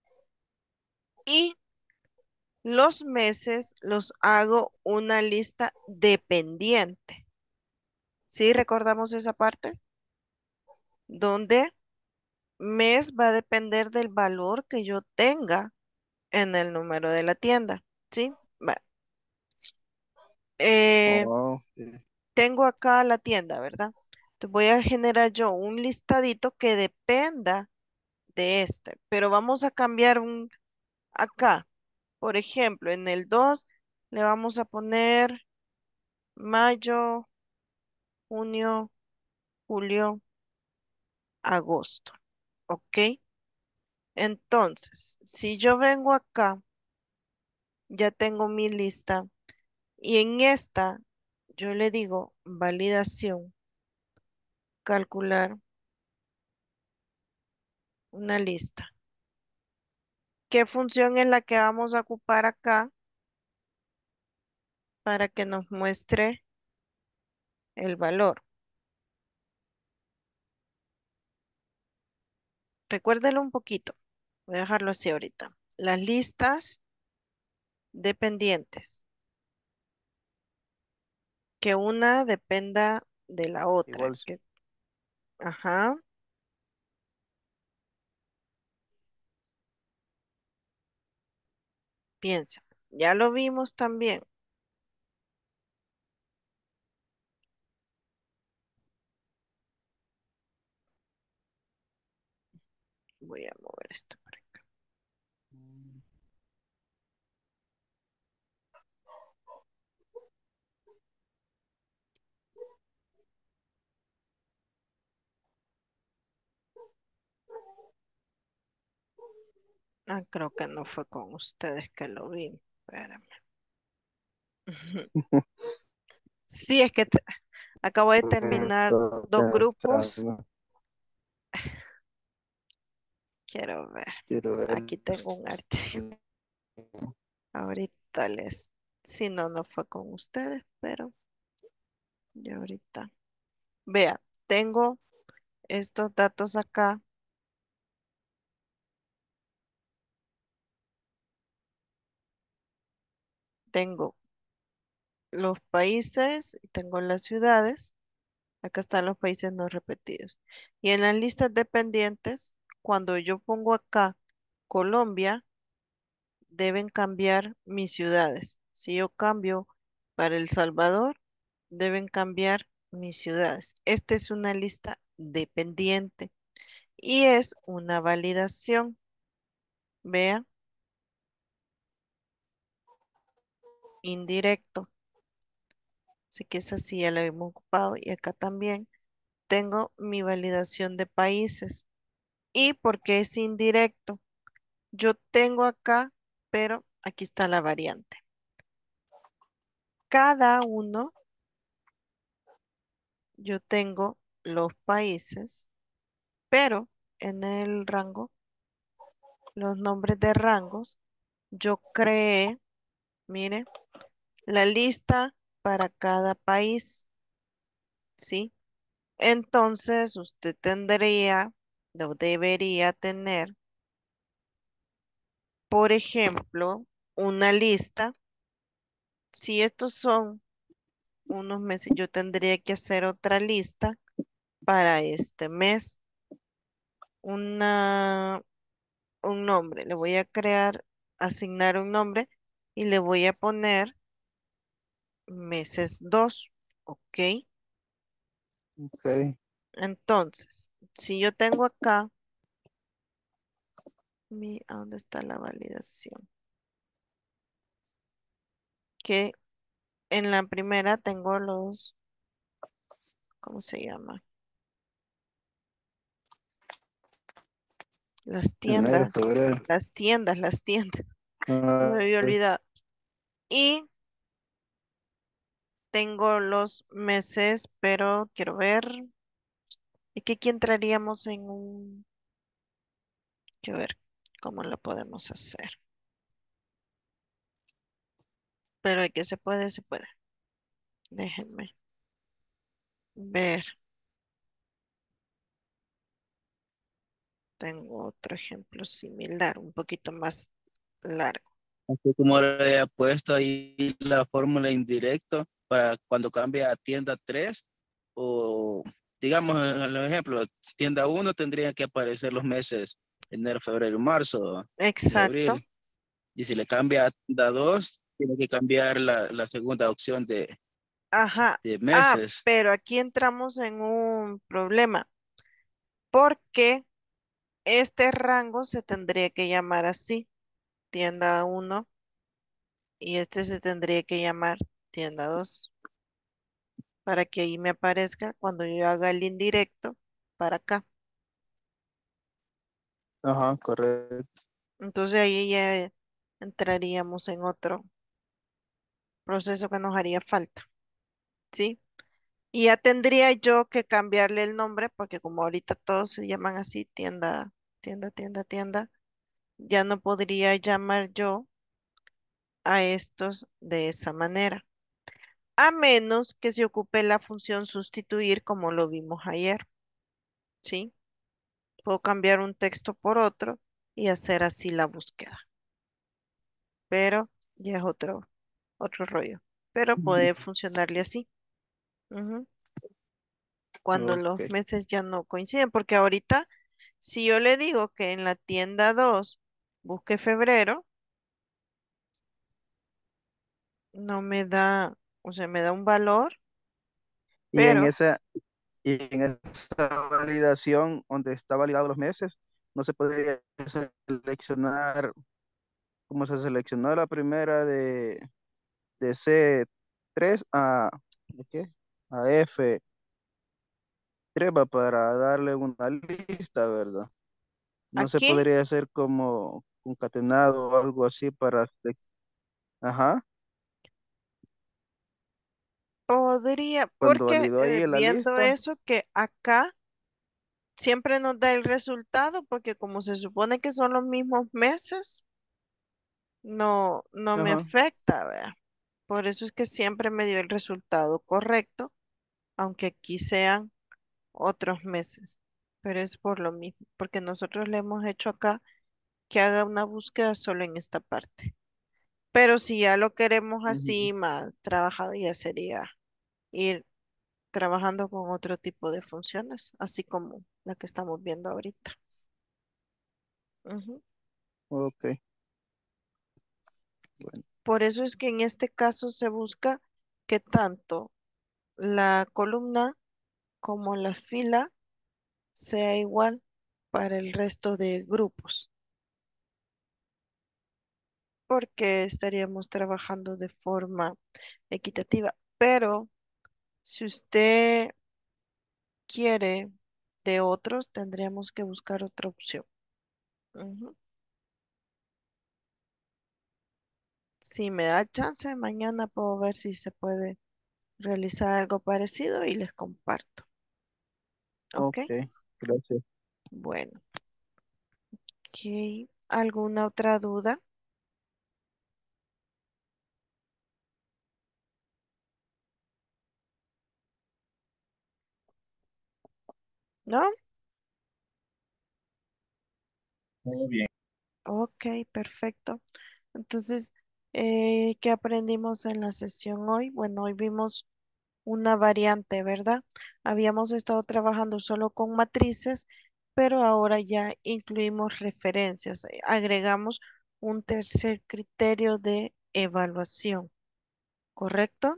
y los meses los hago una lista dependiente. ¿Sí recordamos esa parte? Donde mes va a depender del valor que yo tenga en el número de la tienda. ¿Sí? Va. Eh, Oh, sí. tengo acá la tienda, ¿verdad? Entonces voy a generar yo un listadito que dependa de este, pero vamos a cambiar un acá. Por ejemplo, en el dos le vamos a poner mayo, junio, julio, agosto. ¿Ok? Entonces, si yo vengo acá, ya tengo mi lista y en esta yo le digo validación, calcular una lista. ¿Qué función es la que vamos a ocupar acá para que nos muestre el valor? Recuérdelo un poquito. Voy a dejarlo así ahorita. Las listas dependientes. Que una dependa de la otra. Igual, Que, ajá. Piensa. Ya lo vimos también. Voy a mover esto para acá. Ah, creo que no fue con ustedes que lo vi. Espérame. Sí, es que te- acabo de terminar dos grupos. Quiero ver. quiero ver. Aquí tengo un archivo. Ahorita les. Si no, no fue con ustedes, pero yo ahorita. Vea, tengo estos datos acá. Tengo los países, y tengo las ciudades. Acá están los países no repetidos. Y en las listas dependientes, cuando yo pongo acá Colombia, deben cambiar mis ciudades. Si yo cambio para El Salvador, deben cambiar mis ciudades. Esta es una lista dependiente y es una validación. Vea, indirecto. Así que esa sí ya la hemos ocupado. Y acá también tengo mi validación de países. ¿Y porque es indirecto? Yo tengo acá, pero aquí está la variante. Cada uno, yo tengo los países, pero en el rango, los nombres de rangos, yo creé, mire, la lista para cada país, ¿sí? Entonces usted tendría, o debería tener, por ejemplo, una lista. Si estos son unos meses, yo tendría que hacer otra lista para este mes. Una, un nombre. Le voy a crear, asignar un nombre y le voy a poner meses dos. ¿Ok? Ok, Entonces, si yo tengo acá, mi, ¿a ¿dónde está la validación? Que en la primera tengo los, ¿cómo se llama? Las enero, tiendas, febrero. las tiendas, las tiendas. Se me Ah, había olvidado. Y tengo los meses, pero quiero ver. ¿Y que aquí entraríamos en un... Quiero ver cómo lo podemos hacer. Pero de que se puede, se puede. Déjenme ver. Tengo otro ejemplo similar, un poquito más largo. así como le había puesto ahí la fórmula indirecto para cuando cambie a tienda tres o digamos en el ejemplo, tienda uno tendrían que aparecer los meses enero, febrero, marzo y Exacto. abril. Y si le cambia a tienda dos tiene que cambiar la, la segunda opción de, Ajá. de Ah, meses. pero aquí entramos en un problema. Porque Este rango se tendría que llamar así, tienda uno, y este se tendría que llamar tienda dos, para que ahí me aparezca cuando yo haga el indirecto para acá. Ajá, correcto. Entonces ahí ya entraríamos en otro proceso que nos haría falta, ¿sí? Y ya tendría yo que cambiarle el nombre, porque como ahorita todos se llaman así, tienda, tienda, tienda, tienda, ya no podría llamar yo a estos de esa manera, a menos que se ocupe la función sustituir como lo vimos ayer, ¿sí? Puedo cambiar un texto por otro y hacer así la búsqueda, pero ya es otro, otro rollo. Pero Ujú. puede funcionarle así, ujú, cuando los Ok. meses ya no coinciden, porque ahorita, si yo le digo que en la tienda dos busque febrero, no me da, o sea, me da un valor, Y en pero esa, y en esa validación donde está validado los meses, no se podría seleccionar, como se seleccionó la primera de, de c tres a, ¿de qué? A f tres va para darle una lista, ¿verdad? No se aquí podría hacer como concatenado o algo así para... selec- Ajá, podría, cuando porque validó eh, ahí la viendo lista. eso que acá siempre nos da el resultado, porque como se supone que son los mismos meses, no, no me Ajá. afecta, ¿vea? Por eso es que siempre me dio el resultado correcto, aunque aquí sean otros meses. Pero es por lo mismo, porque nosotros le hemos hecho acá que haga una búsqueda solo en esta parte. Pero si ya lo queremos Ujú. así más trabajado, ya sería ir trabajando con otro tipo de funciones, así como la que estamos viendo ahorita. Ujú. Ok, bueno. Por eso es que en este caso se busca que tanto la columna como la fila sea igual para el resto de grupos, porque estaríamos trabajando de forma equitativa. Pero si usted quiere de otros, tendríamos que buscar otra opción. Ujú. Si me da chance, mañana puedo ver si se puede realizar algo parecido y les comparto. ¿Ok? Ok, gracias. Bueno, ok. ¿Alguna otra duda? ¿No? Todo bien. Ok, perfecto. Entonces, eh, ¿qué aprendimos en la sesión hoy? Bueno, hoy vimos una variante, ¿verdad? Habíamos estado trabajando solo con matrices, pero ahora ya incluimos referencias. eh, Agregamos un tercer criterio de evaluación, ¿correcto?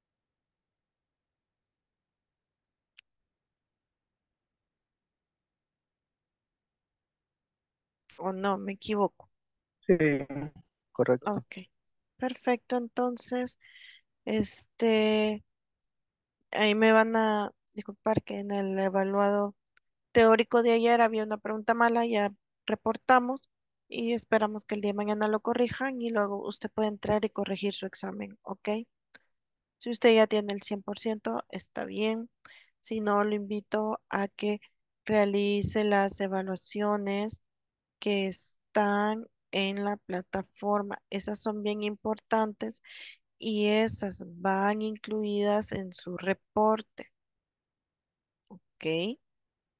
¿O no? Me equivoco. Sí, correcto. Ok, perfecto. Entonces, este, ahí me van a disculpar que en el evaluado teórico de ayer había una pregunta mala, ya reportamos y esperamos que el día de mañana lo corrijan y luego usted puede entrar y corregir su examen, ¿ok? Si usted ya tiene el cien por ciento, está bien. Si no, lo invito a que realice las evaluaciones que están en la plataforma. Esas son bien importantes y esas van incluidas en su reporte, ¿ok?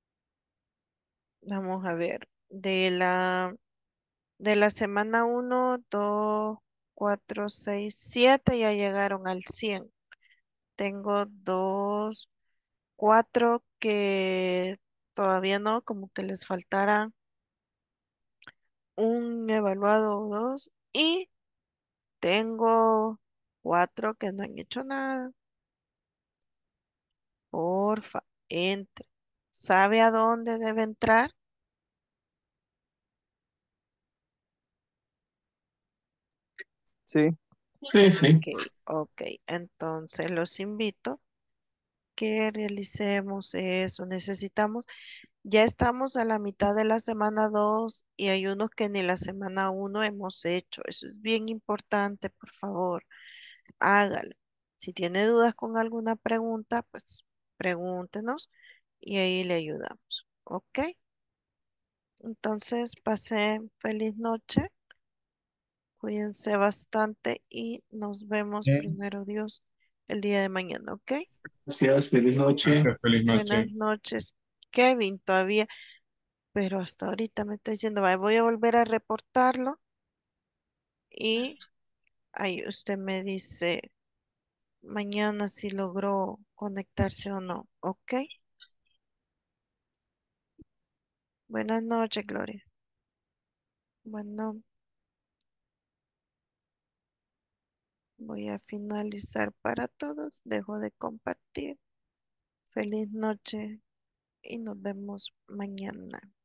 Vamos a ver. De la De la semana uno, dos, cuatro, seis, siete ya llegaron al cien. Tengo dos, cuatro que todavía no, como que les faltará un evaluado o dos. Y tengo cuatro que no han hecho nada. Porfa, entre. ¿Sabe a dónde debe entrar? Sí, Sí, sí. Ok, ok. Entonces los invito que realicemos eso. Necesitamos, ya estamos a la mitad de la semana dos y hay unos que ni la semana uno hemos hecho. Eso es bien importante, por favor, hágalo. Si tiene dudas con alguna pregunta, pues pregúntenos y ahí le ayudamos. ¿Ok? Entonces, pase feliz noche, cuídense bastante y nos vemos Eh, primero Dios el día de mañana, ¿ok? Gracias, feliz noche. Gracias, feliz Buenas noche. noches, Kevin, todavía, pero hasta ahorita me está diciendo, "Vaya, voy a volver a reportarlo y ahí usted me dice mañana si logró conectarse o no, ¿ok? Buenas noches, Gloria. Bueno, voy a finalizar para todos, dejo de compartir. Feliz noche y nos vemos mañana.